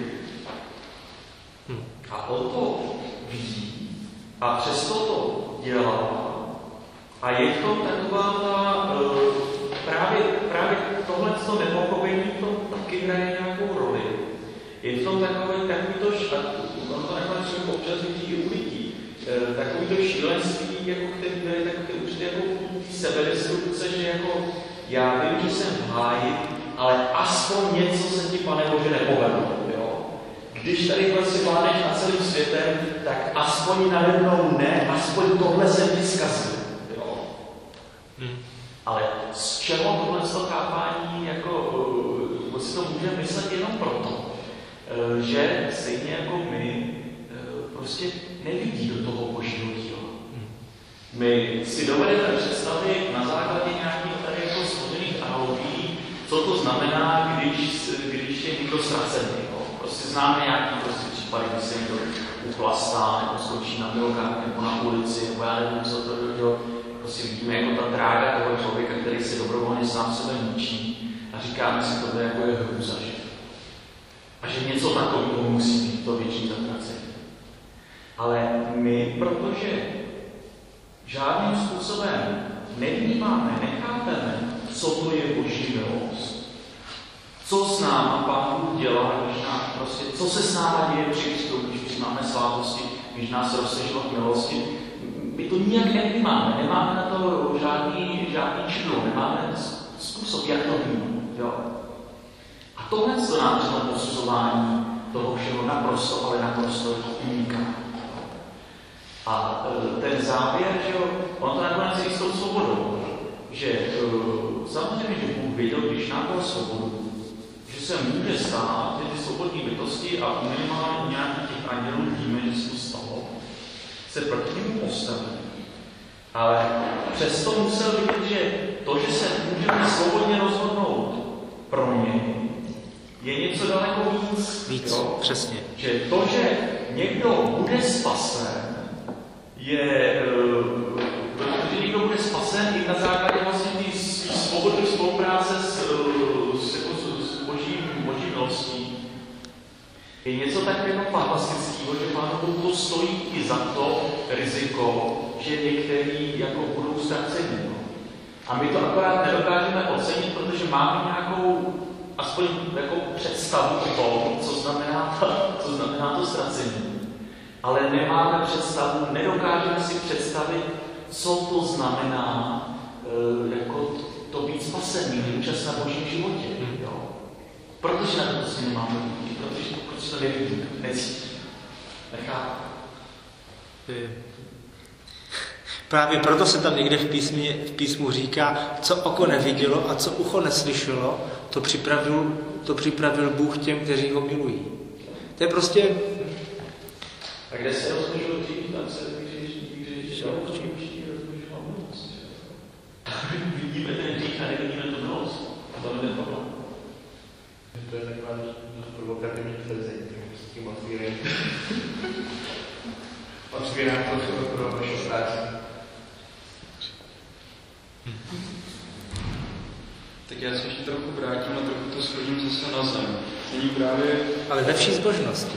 Hmm. A on to vidí a přesto to dělá. A je to taková ta, právě, právě tohle to nepochopení v tom taky hraje nějakou roli. Je v tom takový, takový to, on to nakonec občas vidí i u lidí, takový to šílenství, jako který je takový určitě jako sebedestrukce, že jako já vím, že jsem v háji, ale aspoň něco se ti, Pane Bože, nepovedlo. Jo? Když tady vlastně vládneš nad celým světem, tak aspoň nade mnou ne, aspoň tohle se ti zkazí. Hmm. Ale z čeho tohle chápání, jako, uh, si to můžeme myslet jenom proto, uh, že stejně jako my uh, prostě nevidí do toho božího díla. Hmm. My si dovedeme představit na základě nějakých tady jako složených analogií, co to znamená, když, když je někdo ztracený. Prostě známe nějaký prostě případy, kdy se někdo uchlastá, nebo skočí na bylokách, nebo na ulici, nebo já nevím, co to dělá. Prostě vidíme jako ta drága toho člověka, který si dobrovolně sám sebe ničí a říkáme si tohle jako je hrůza, že? A že něco takového musí být to větší zatracení. Ale my, protože žádným způsobem nevnímáme, nechápeme, co to je boží milost, co s náma Pán Bůh dělá, když nám prostě, co se s náma děje při křtu, když přijímáme svátosti, když nás roste život milosti, my to nijak nevnímáme, nemáme na to žádný, žádný čidlo, nemáme způsob, jak to vnímat. Jo? A tohle to nám při tom posuzování toho všeho naprosto, ale naprosto uniká. A ten závěr, že jo, on to nakonec je s tou svobodou, že samozřejmě, že Bůh věděl, když nám dal svobodu, že se může stát, že ty svobodní bytosti a minimálně nějakých těch andělů víme, že se to stalo, se proti němu postaví. Ale přesto musel vidět, že to, že se můžeme svobodně rozhodnout pro něj, je něco daleko víc. Víc, jo? Přesně. Že to, že někdo bude spasen, je, že někdo bude spasen i na základě vlastně té svobodné spolupráce s, s, s božím, božím milostí, je něco tak jako fantastického, že Pánu Bohu to stojí i za to riziko, že někteří jako budou ztraceni. A my to akorát nedokážeme ocenit, protože máme nějakou aspoň jako představu o tom, co znamená, to, co znamená to ztracení. Ale nemáme představu, nedokážeme si představit, co to znamená e, jako to, to být spasený, účast na božím životě. Jo? Protože na to prostě nemáme lidi, protože, protože to nevidíme, necítíme, nechápeme. Právě proto se tam někde v, písmě, v písmu říká, co oko nevidělo a co ucho neslyšelo, to připravil, to připravil Bůh těm, kteří ho milují. To je prostě... A kde se rozmůžou dřív, tam se když když rozmůžou milost. Vidíme ten hřích a nevidíme tu milost. A to je problém. To je taková dost provokativní tvrzení, s tím otvírám. Otvírám to pro vaši práci. Tak já se ještě trochu vrátím a trochu to schodím zase na zem. Není právě... Ale ve vší zbožnosti.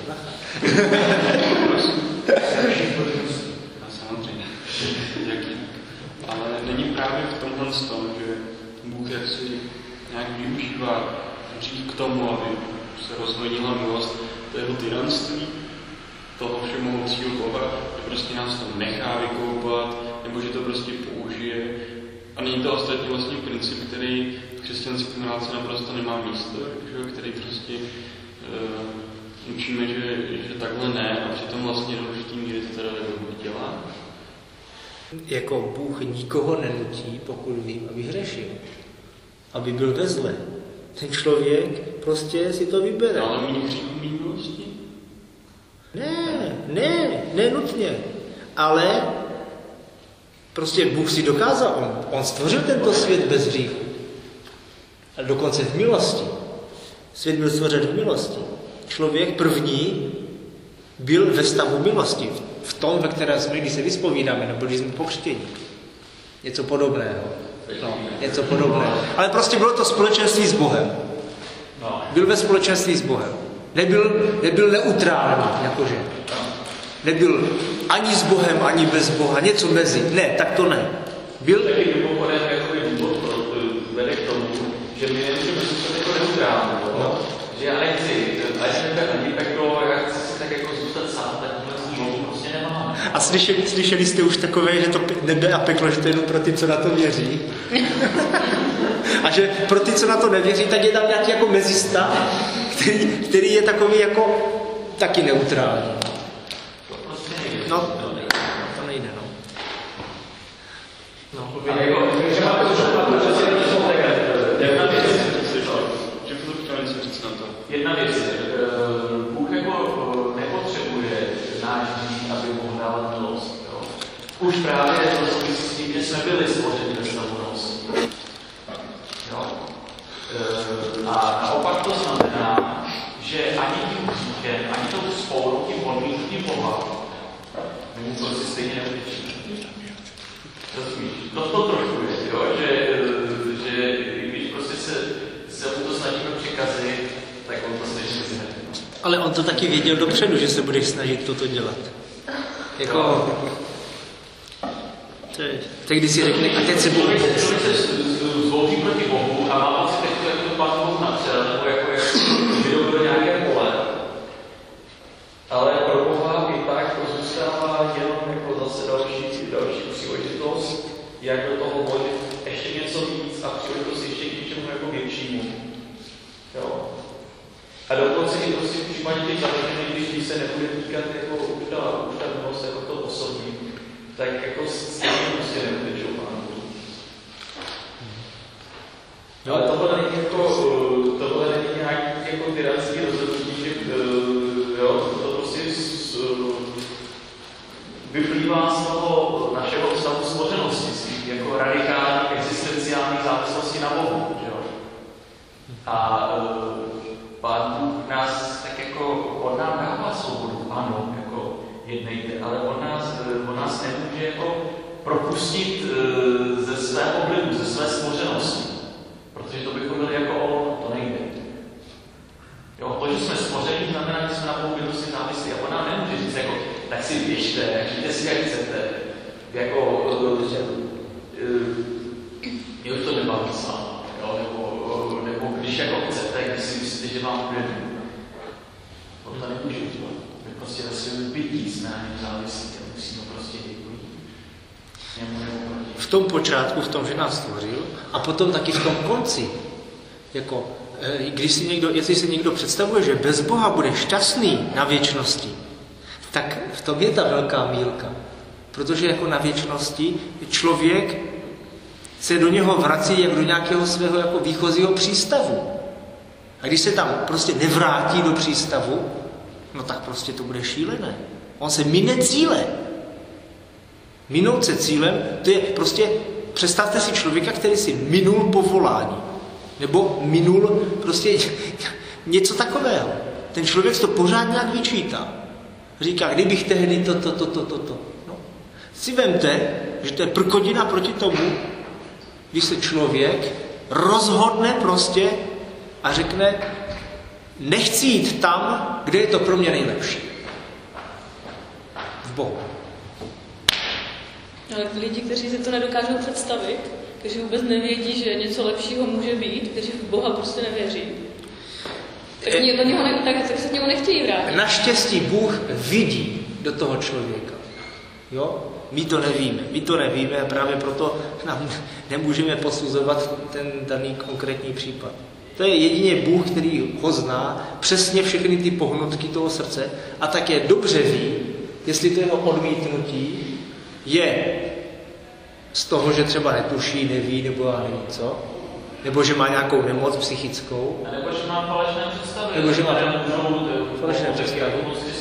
Ve vší zbožnosti. A samozřejmě. Jak jinak. Ale není právě v tomhle stavu, že Bůh jak si nějak využívá hřích k tomu, aby se rozhodnila milost, to jeho tyranství, toho všemohoucího Boha, že prostě nás tam nechá vykoupat, nebo že to prostě použije. A není to ostatní vlastně princip, který v křesťanské morálce naprosto nemá místo, že, který prostě uh, učíme, že, že takhle ne, a přitom vlastně do určitý míry to teda dělá. Jako Bůh nikoho nenutí, pokud vím, aby hřešil. Aby byl ve zle. Ten člověk prostě si to vybere. Ale méně hříchů, méně milosti? Ne, ne, ne nutně. Ale prostě Bůh si dokázal, on, on stvořil tento svět bez hříchu. A dokonce v milosti. Svět byl stvořen v milosti. Člověk první byl ve stavu milosti. V tom, ve kterém jsme, když se vyspovídáme, nebo když jsme pokřtěni. Něco podobného. No, něco podobného. Ale prostě bylo to společenství s Bohem. Byl ve společenství s Bohem. Nebyl, nebyl neutrální, jakože. Nebyl ani s Bohem, ani bez Boha. Něco mezi. Ne, tak to ne. Byl... Taky mimochodem jakoby důvod vede k tomu, že my nemůžeme zůstat jako neutrální. No. Že já nechci, a jestli nebude ani peklo, já chci si tak jako zůstat sám, tak tohle smlouvu prostě nemáme. A slyšeli, slyšeli jste už takové, že to nebe a peklo, že to je jenom pro ty, co na to věří? A že pro ty, co na to nevěří, tak je tam nějaký jako mezistav, který, který je takový jako taky neutrální. To prostě nejde. No, to nejde, to nejde, no. No. A jako, že máte už jedna věc, že budu chtěl něco říct na to. jedna věc, Bůh jako nepotřebuje náš dít, aby mohl dávat milost. Jo? Už právě to souvisí s tím, že jsme byli stvořeni ve stavu milosti. A naopak to znamená, že ani tím hříchem, ani tou spourou, tím odmítnutím Boha, my to si stejně neutečíme. Rozumíš? To to trošku je, jo? Že, že když prostě se, se mu to snažíme přikazit, tak on to stejně nezne. Ale on to taky věděl dopředu, že se budeš snažit toto dělat. Jako... To je, tak když si řekne, a teď se Bůh zvolí proti Bohu a má pocit, jak to Pán Bůh napřel, nebo jako vydou do nějaké pole. Ale pro Boha i tak to zůstává jenom jako zase další, další příležitost, jak do toho vložit ještě něco víc a příležitost ještě k něčemu jako většímu. Jo. A dokonce i prostě v případě těch zavržených, když se nebude týkat jako už ta, už ta milost jako to osobní, tak jako stejně prostě neutečou Pánu Bohu. No, ale tohle není jako, tohle není nějaký jako tyránský rozhodnutí, že jo, to prostě z, vyplývá z toho našeho stavu stvořenosti, z těch jako radikální existenciální závislosti na Bohu, jo. A Pán Bůh nás tak jako, on nám dává svobodu, ano, jako jednejte, ale on nás, on nás nemůže jako propustit ze svého oblibu, ze své stvořenosti. Protože to bychom byli jako on, to nejde. Jo, to, že jsme stvoření, znamená, že jsme na Bohu bytosti závislí. A on nám nemůže říct, jako, tak si běžte, žijte si, jak chcete. Jako, mě už to nebaví s vámi. Nebo, nebo když jako chcete, když si myslíte, že vám bude dům. To to nemůže dělat. My prostě ve svém bytí jsme na něm závislí a musíme prostě děkuji. V tom počátku, v tom, že nás stvořil, a potom taky v tom konci. Jako, když si někdo, jestli si někdo představuje, že bez Boha bude šťastný na věčnosti, tak v tom je ta velká mýlka. Protože jako na věčnosti člověk se do něho vrací jak do nějakého svého jako výchozího přístavu. A když se tam prostě nevrátí do přístavu, no tak prostě to bude šílené. On se mine cíle. Minout se cílem, to je prostě, představte si člověka, který si minul povolání. Nebo minul prostě něco takového. Ten člověk to pořád nějak vyčítá. Říká, kdybych tehdy to, to, to, to, to, to. No. Si vemte, že to je prkodina proti tomu, když se člověk rozhodne prostě a řekne, nechci jít tam, kde je to pro mě nejlepší. V Bohu. Ale lidi, kteří si to nedokážou představit, kteří vůbec nevědí, že něco lepšího může být, kteří v Boha prostě nevěří, tak, e, do něho ne, tak, tak se k němu nechtějí vrátit. Naštěstí Bůh vidí do toho člověka. Jo? My to nevíme. My to nevíme a právě proto nám nemůžeme posuzovat ten daný konkrétní případ. To je jedině Bůh, který ho zná, přesně všechny ty pohnutky toho srdce a také dobře ví, jestli to jeho odmítnutí je z toho, že třeba netuší, neví, nebo já nevím co, nebo že má nějakou nemoc psychickou. A nebo že má falešné představy. Nebo že má falešné představy.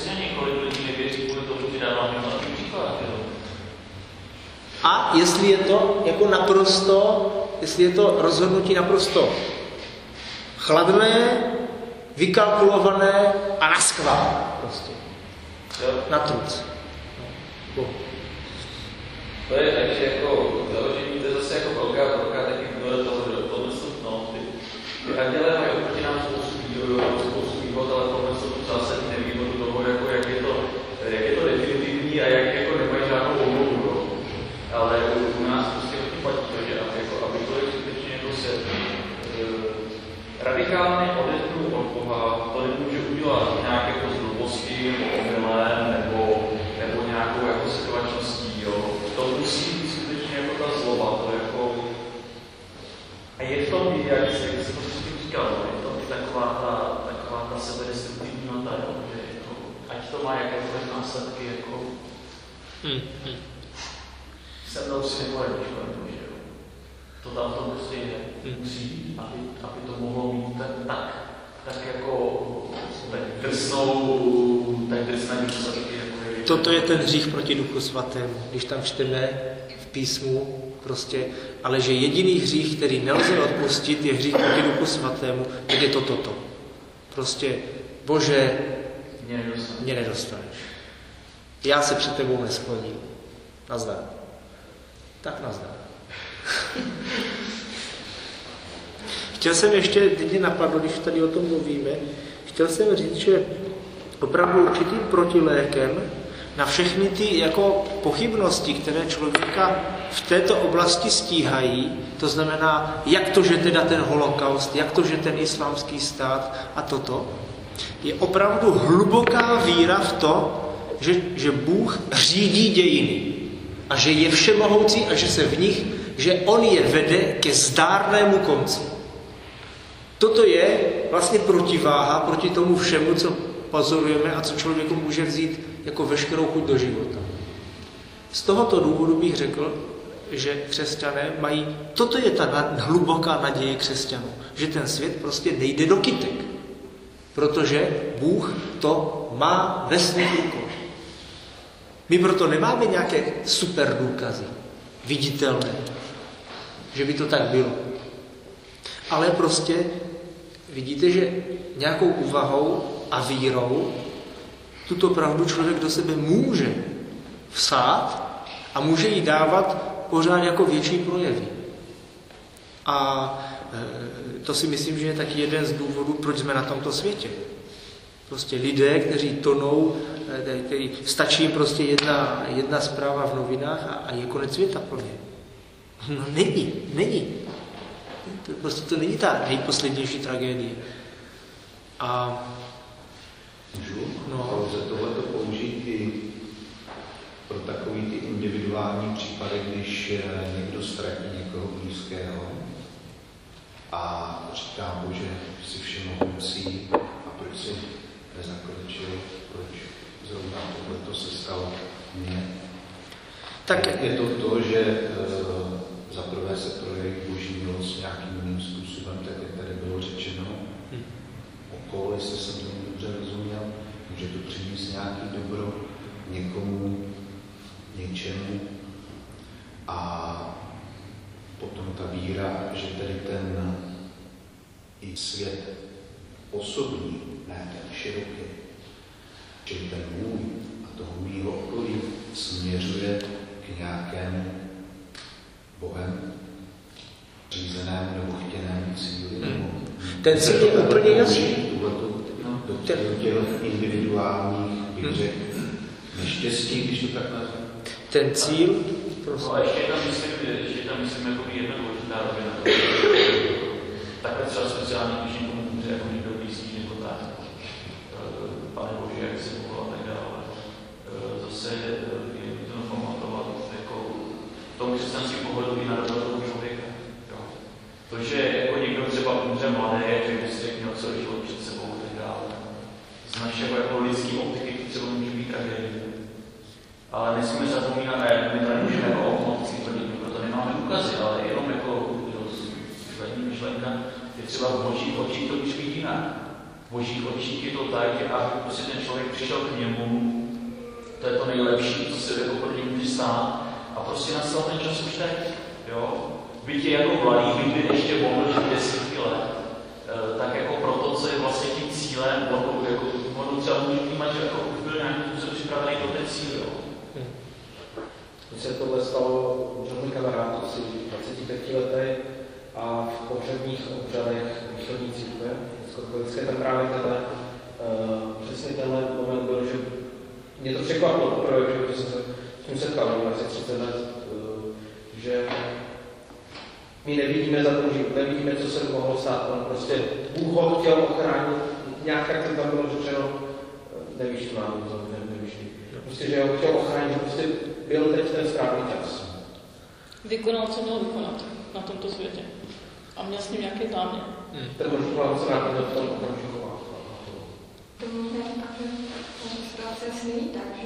A jestli je to jako naprosto, jestli je to rozhodnutí naprosto chladné, vykalkulované a naskvál prostě. Na truc. No. To je takže jako založení, to je zase jako velká, velká taky do toho, že tohle jsou, no, ty, ty andělé mají oproti nám spoustu výhodů, spoustu výhod, ale tohle jsou tu zásadní nevýhodu toho, jako jak je to, jak je to definitivní a jak jako nemají žádnou omluvu, no. Ale u nás prostě platí to, že jako, aby to je skutečně jako se e, radikálně odetnul od Boha, to nemůže udělat nějaké jako zlobosti, nebo omylem, nebo, nebo nějakou jako situačností, jo. To musí být skutečně jako ta zloba, to jako... A je v tom, jak se to s tím říkal, je v tom i taková ta, taková ta sebedestruktivní nota, jo, že jako, ať to má jakékoliv následky, jako... Hmm. Hmm. Se mnou si nepojedeš, že jo. To tam to prostě je, hmm. musí být, aby, aby to mohlo mít tak, tak, tak jako... tak drsnou, tak drsné výsledky, jako je... Toto je ten hřích proti Duchu Svatému, když tam čteme v písmu prostě, ale že jediný hřích, který nelze odpustit, je hřích proti Duchu Svatému, tak je to toto. Prostě, Bože, mě nedostaneš. Mě nedostaneš. Já se před tebou neskloním. Nazdar. Tak nazdar. Chtěl jsem ještě, teď mě napadlo, když tady o tom mluvíme, chtěl jsem říct, že opravdu určitým protilékem na všechny ty jako pochybnosti, které člověka v této oblasti stíhají, to znamená, jak to, že teda ten holokaust, jak to, že ten islámský stát a toto, je opravdu hluboká víra v to, že, že Bůh řídí dějiny a že je všemohoucí a že se v nich, že on je vede ke zdárnému konci. Toto je vlastně protiváha proti tomu všemu, co pozorujeme a co člověku může vzít jako veškerou chuť do života. Z tohoto důvodu bych řekl, že křesťané mají, toto je ta hluboká naděje křesťanů, že ten svět prostě nejde do kytek, protože Bůh to má ve svých rukou. My proto nemáme nějaké super důkazy, viditelné, že by to tak bylo. Ale prostě vidíte, že nějakou úvahou a vírou tuto pravdu člověk do sebe může vsát a může jí dávat pořád jako větší projevy. A to si myslím, že je taky jeden z důvodů, proč jsme na tomto světě. Prostě lidé, kteří tonou, který stačí jim prostě jedna, jedna zpráva v novinách a, a je konec světa plně. No není, není. To, prostě to není ta nejposlednější tragédie. A můžu no. tohleto použít i pro takový ty individuální případy, když někdo ztratí někoho blízkého a říká, Bože, jsi všemohoucí a proč jsi nezakročil, proč zrovna tohleto se stalo mně. Tak je to to, že za prvé se projeví Boží milost nějakým jiným způsobem, tak jak tady bylo řečeno. Hmm. Okolo, jestli jsem tomu dobře rozuměl, může to přinést nějaký dobro někomu, něčemu. A potom ta víra, že tady ten i svět osobní, ne ten široký, že ten můj a toho mýho okolí směřuje k nějakému Bohem řízenému nebo chtěnému cíli. Hmm. Ten cíl je úplně jasný. Do těch individuálních, bych řekl, neštěstí, když to tak nazveme. Ten cíl, prosím. No a ještě tam myslím, ještě tam myslím jako jedna důležitá rovina. Takhle třeba speciálně, když někomu může jako někdo blízký nebo tak, Pane Bože, jak se mluvil a tak dále. Zase je to pamatovat jako v tom křesťanském pohledu i na dobrou člověka. To, že jako někdo třeba umře mladé, že by si měl celý život před sebou a tak dále. Z našeho jako lidský optiky to třeba může být tragédie. Ale nesmíme zapomínat, a my to nemůžeme jako automaticky tvrdit, proto nemáme důkazy, ale jenom jako základní myšlenka je třeba v božích očích to může být jinak. V božích očích je to tak, že aby prostě ten člověk přišel k němu, to je to nejlepší, co se jako pro něj může stát, a prostě nastal ten čas už teď, jo. Byť je jako mladý, byť by ještě mohl žít desítky let, tak jako pro to, co je vlastně tím cílem cílem, jako, jako hodou třeba můžu vnímat, že jako už byl nějaký způsob připravený pro ten cíl. Jo. Mně se tohle stalo u můj kamarád asi dvaceti pěti letech a v pohřebních obřadech východní církve, skotskotské, tam právě tenhle, uh, přesně tenhle moment byl, že mě to překvapilo poprvé, že jsem se s tím setkal, asi třicet let, uh, že my nevidíme za ten život, nevidíme, co se mohlo stát. On prostě Bůh ho chtěl ochránit, nějak tak to tam bylo řečeno, nevíš, co mám, to ne, nevíš. Prostě, že ho chtěl ochránit, prostě byl teď ten správný čas. Vykonal, co měl vykonat na tomto světě. A měl s ním nějaký záměr. Hmm. Ten možná plán se nakonec v tom okamžiku. To možná tak, že situace asi není tak, že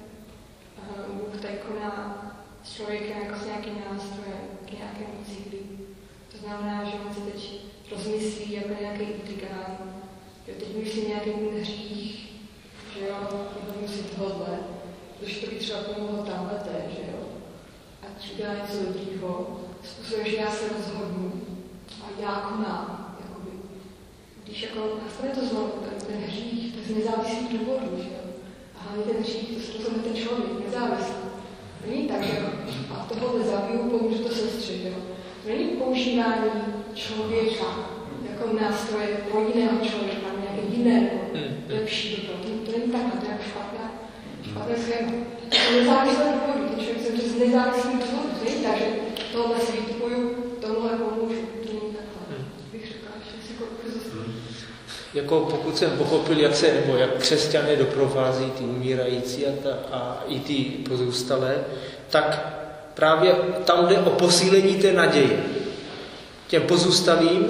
Bůh tady koná s člověkem jako s nějakým nástrojem, k nějakému cíli. To znamená, že on se teď rozmyslí jako nějaký utikání. Jo, teď myslím nějaký hřích, že jo, budu muset tohle, protože to by třeba pomohlo tamhle té, že jo. Ať udělá něco dobrýho, způsobem, že já se rozhodnu a já konám, jakoby. Když jako nastane to znovu, ten hřích, to je z nezávislých důvodů, že jo. A hlavně ten hřích, to se rozhodne ten člověk, nezávislý. Není tak, že a tohle zabiju, pomůžu to sestře, že jo. To není používání člověka jako nástroje pro jiného člověka, nějaké jiného, lepší dobro. To, to není takhle, to je jako špatné, špatné schéma. To je nezávislé důvody, ten člověk se přes nezávislý důvod, to není tak, že tohle si vytupuju, tohle pomůžu, to není takhle. Bych řekla, že si jako Jako pokud jsem pochopil, jak se, nebo jak křesťané doprovází ty umírající a, ta, a i ty pozůstalé, tak právě tam jde o posílení té naděje. Těm pozůstalým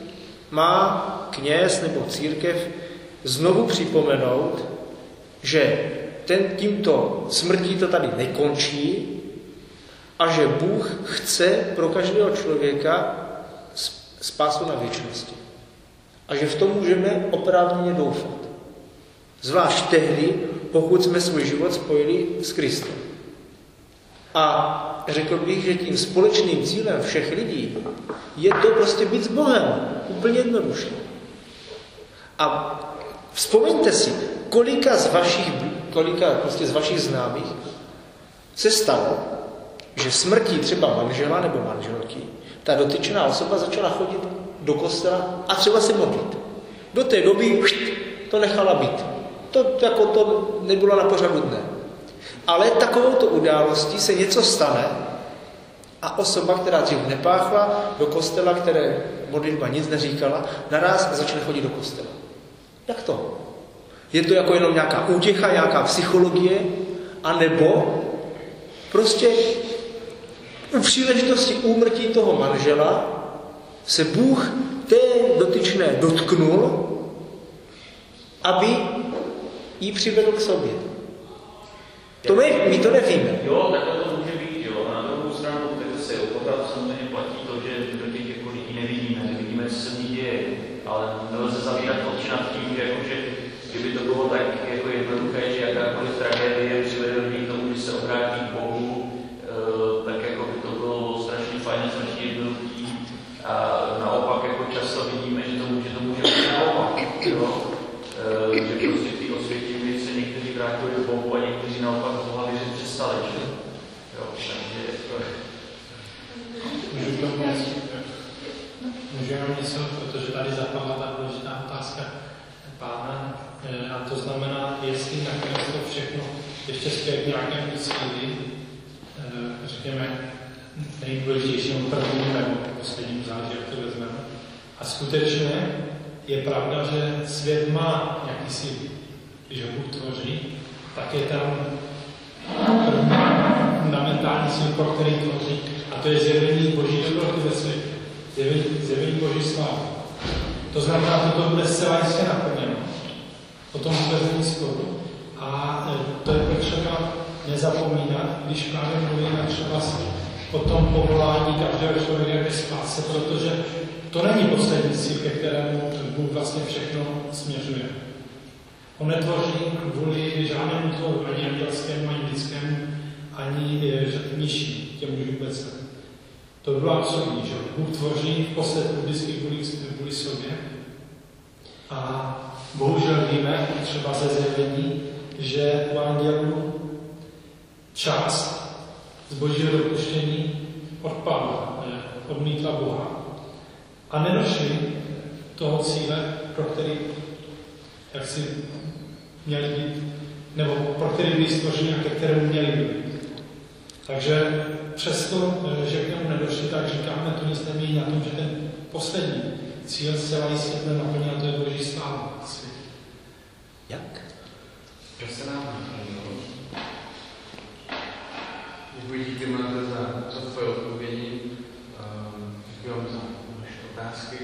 má kněz nebo církev znovu připomenout, že ten tímto smrtí to tady nekončí a že Bůh chce pro každého člověka spásu na věčnosti. A že v tom můžeme oprávněně doufat. Zvlášť tehdy, pokud jsme svůj život spojili s Kristem. A řekl bych, že tím společným cílem všech lidí je to prostě být s Bohem. Úplně jednoduše. A vzpomeňte si, kolika z vašich, kolika prostě z vašich známých se stalo, že smrtí třeba manžela nebo manželky, ta dotyčná osoba začala chodit do kostela a třeba se modlit. Do té doby to nechala být. To, jako to nebylo na pořadu dne. Ale takovouto událostí se něco stane a osoba, která dřív nepáchla do kostela, které modlitba nic neříkala, naraz začne chodit do kostela. Jak to? Je to jako jenom nějaká útěcha, nějaká psychologie, anebo prostě u příležitosti úmrtí toho manžela se Bůh té dotyčné dotknul, aby ji přivedl k sobě. To my, my to nevíme. Jo, takhle to může být, jo. Na druhou stranu, takže se pořád samozřejmě platí to, že do těch jako lidí nevidíme, nevidíme, co se v ní děje, ale nelze zavírat oči nad tím, že, jako, že kdyby to bylo tak jako jednoduché, že jakákoliv tragédie přivede lidi k tomu, že se obrátí k Bohu, tak jako by to bylo strašně fajn, strašně jednoduchý. A naopak jako často vidíme, že to může, to může být naopak, jo. Že prostě ty osvětimi se někteří vrátili do Bohu a někteří naopak z Boha věřit přestali, že? Jo, takže to je... Můžu to říct, můžu jenom něco, protože tady zapadla ta důležitá otázka pána, a to znamená, jestli nakonec to všechno ještě zpět k nějakému cíli, řekněme, nejdůležitějšímu prvnímu nebo poslednímu záleží, jak to vezmeme. A skutečně je pravda, že svět má nějaký síly. Když ho Bůh tvoří, tak je tam první fundamentální síl, pro který tvoří. A to je zjevení Boží dobroty ve světě. Zjevení, zjevení Boží slávy. To znamená, že to bude zcela jistě naplněno. O tom vůbec není sporu. A to je potřeba nezapomínat, když právě mluvíme třeba o tom povolání každého člověka ke spáse, protože to není poslední cíl, ke kterému Bůh vlastně všechno směřuje. On netvoří kvůli žádnému tvoru, ani andělskému, ani lidskému, ani nižší, těm už vůbec ne. To bylo absurdní, že Bůh tvoří v posledku vždycky kvůli, kvůli sobě. A bohužel víme, třeba ze zjevení, že v Andělu část z božího dopuštění odpadla, odmítla Boha a nedošli toho cíle, pro který jak si měli být, nebo pro který byli stvořeni a ke kterému měli být. Takže přesto, že k němu nedošli, tak říkáme, to nic nemění na tom, že ten poslední cíl zcela jistě bude naplněn, a to je boží sláva. Jak? Já se nám děkuji ti, Timothy, za, za tvoje odpovědi. Děkuji vám za vaše otázky.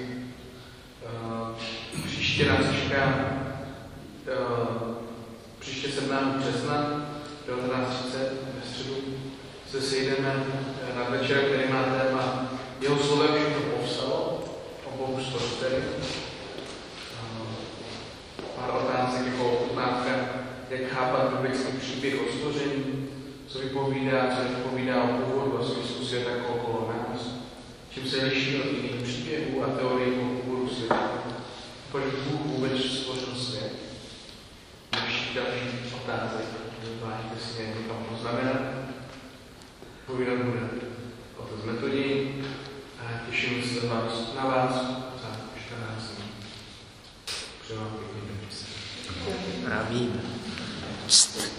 Uh, příště nás čeká uh, příště sedmnáctého března devatenáct třicet ve středu se sejdeme na večer, který má téma Jeho slovem všechno povstalo, o Bohu stvořiteli. Uh, pár otázek jako ochutnávka, jak chápat biblický příběh o stvoření, co vypovídá, co vypovídá o původu a smyslu světa okolo nás. Čím se liší od jiných příběhů a teorií o původu světa. Proč Bůh vůbec stvořil svět? Další další otázek, zvláště si někam poznamenat. Povídat bude otec Metodí a těším se vás, na vás za čtrnáct dní. Přeji vám pěkný den. Pravím.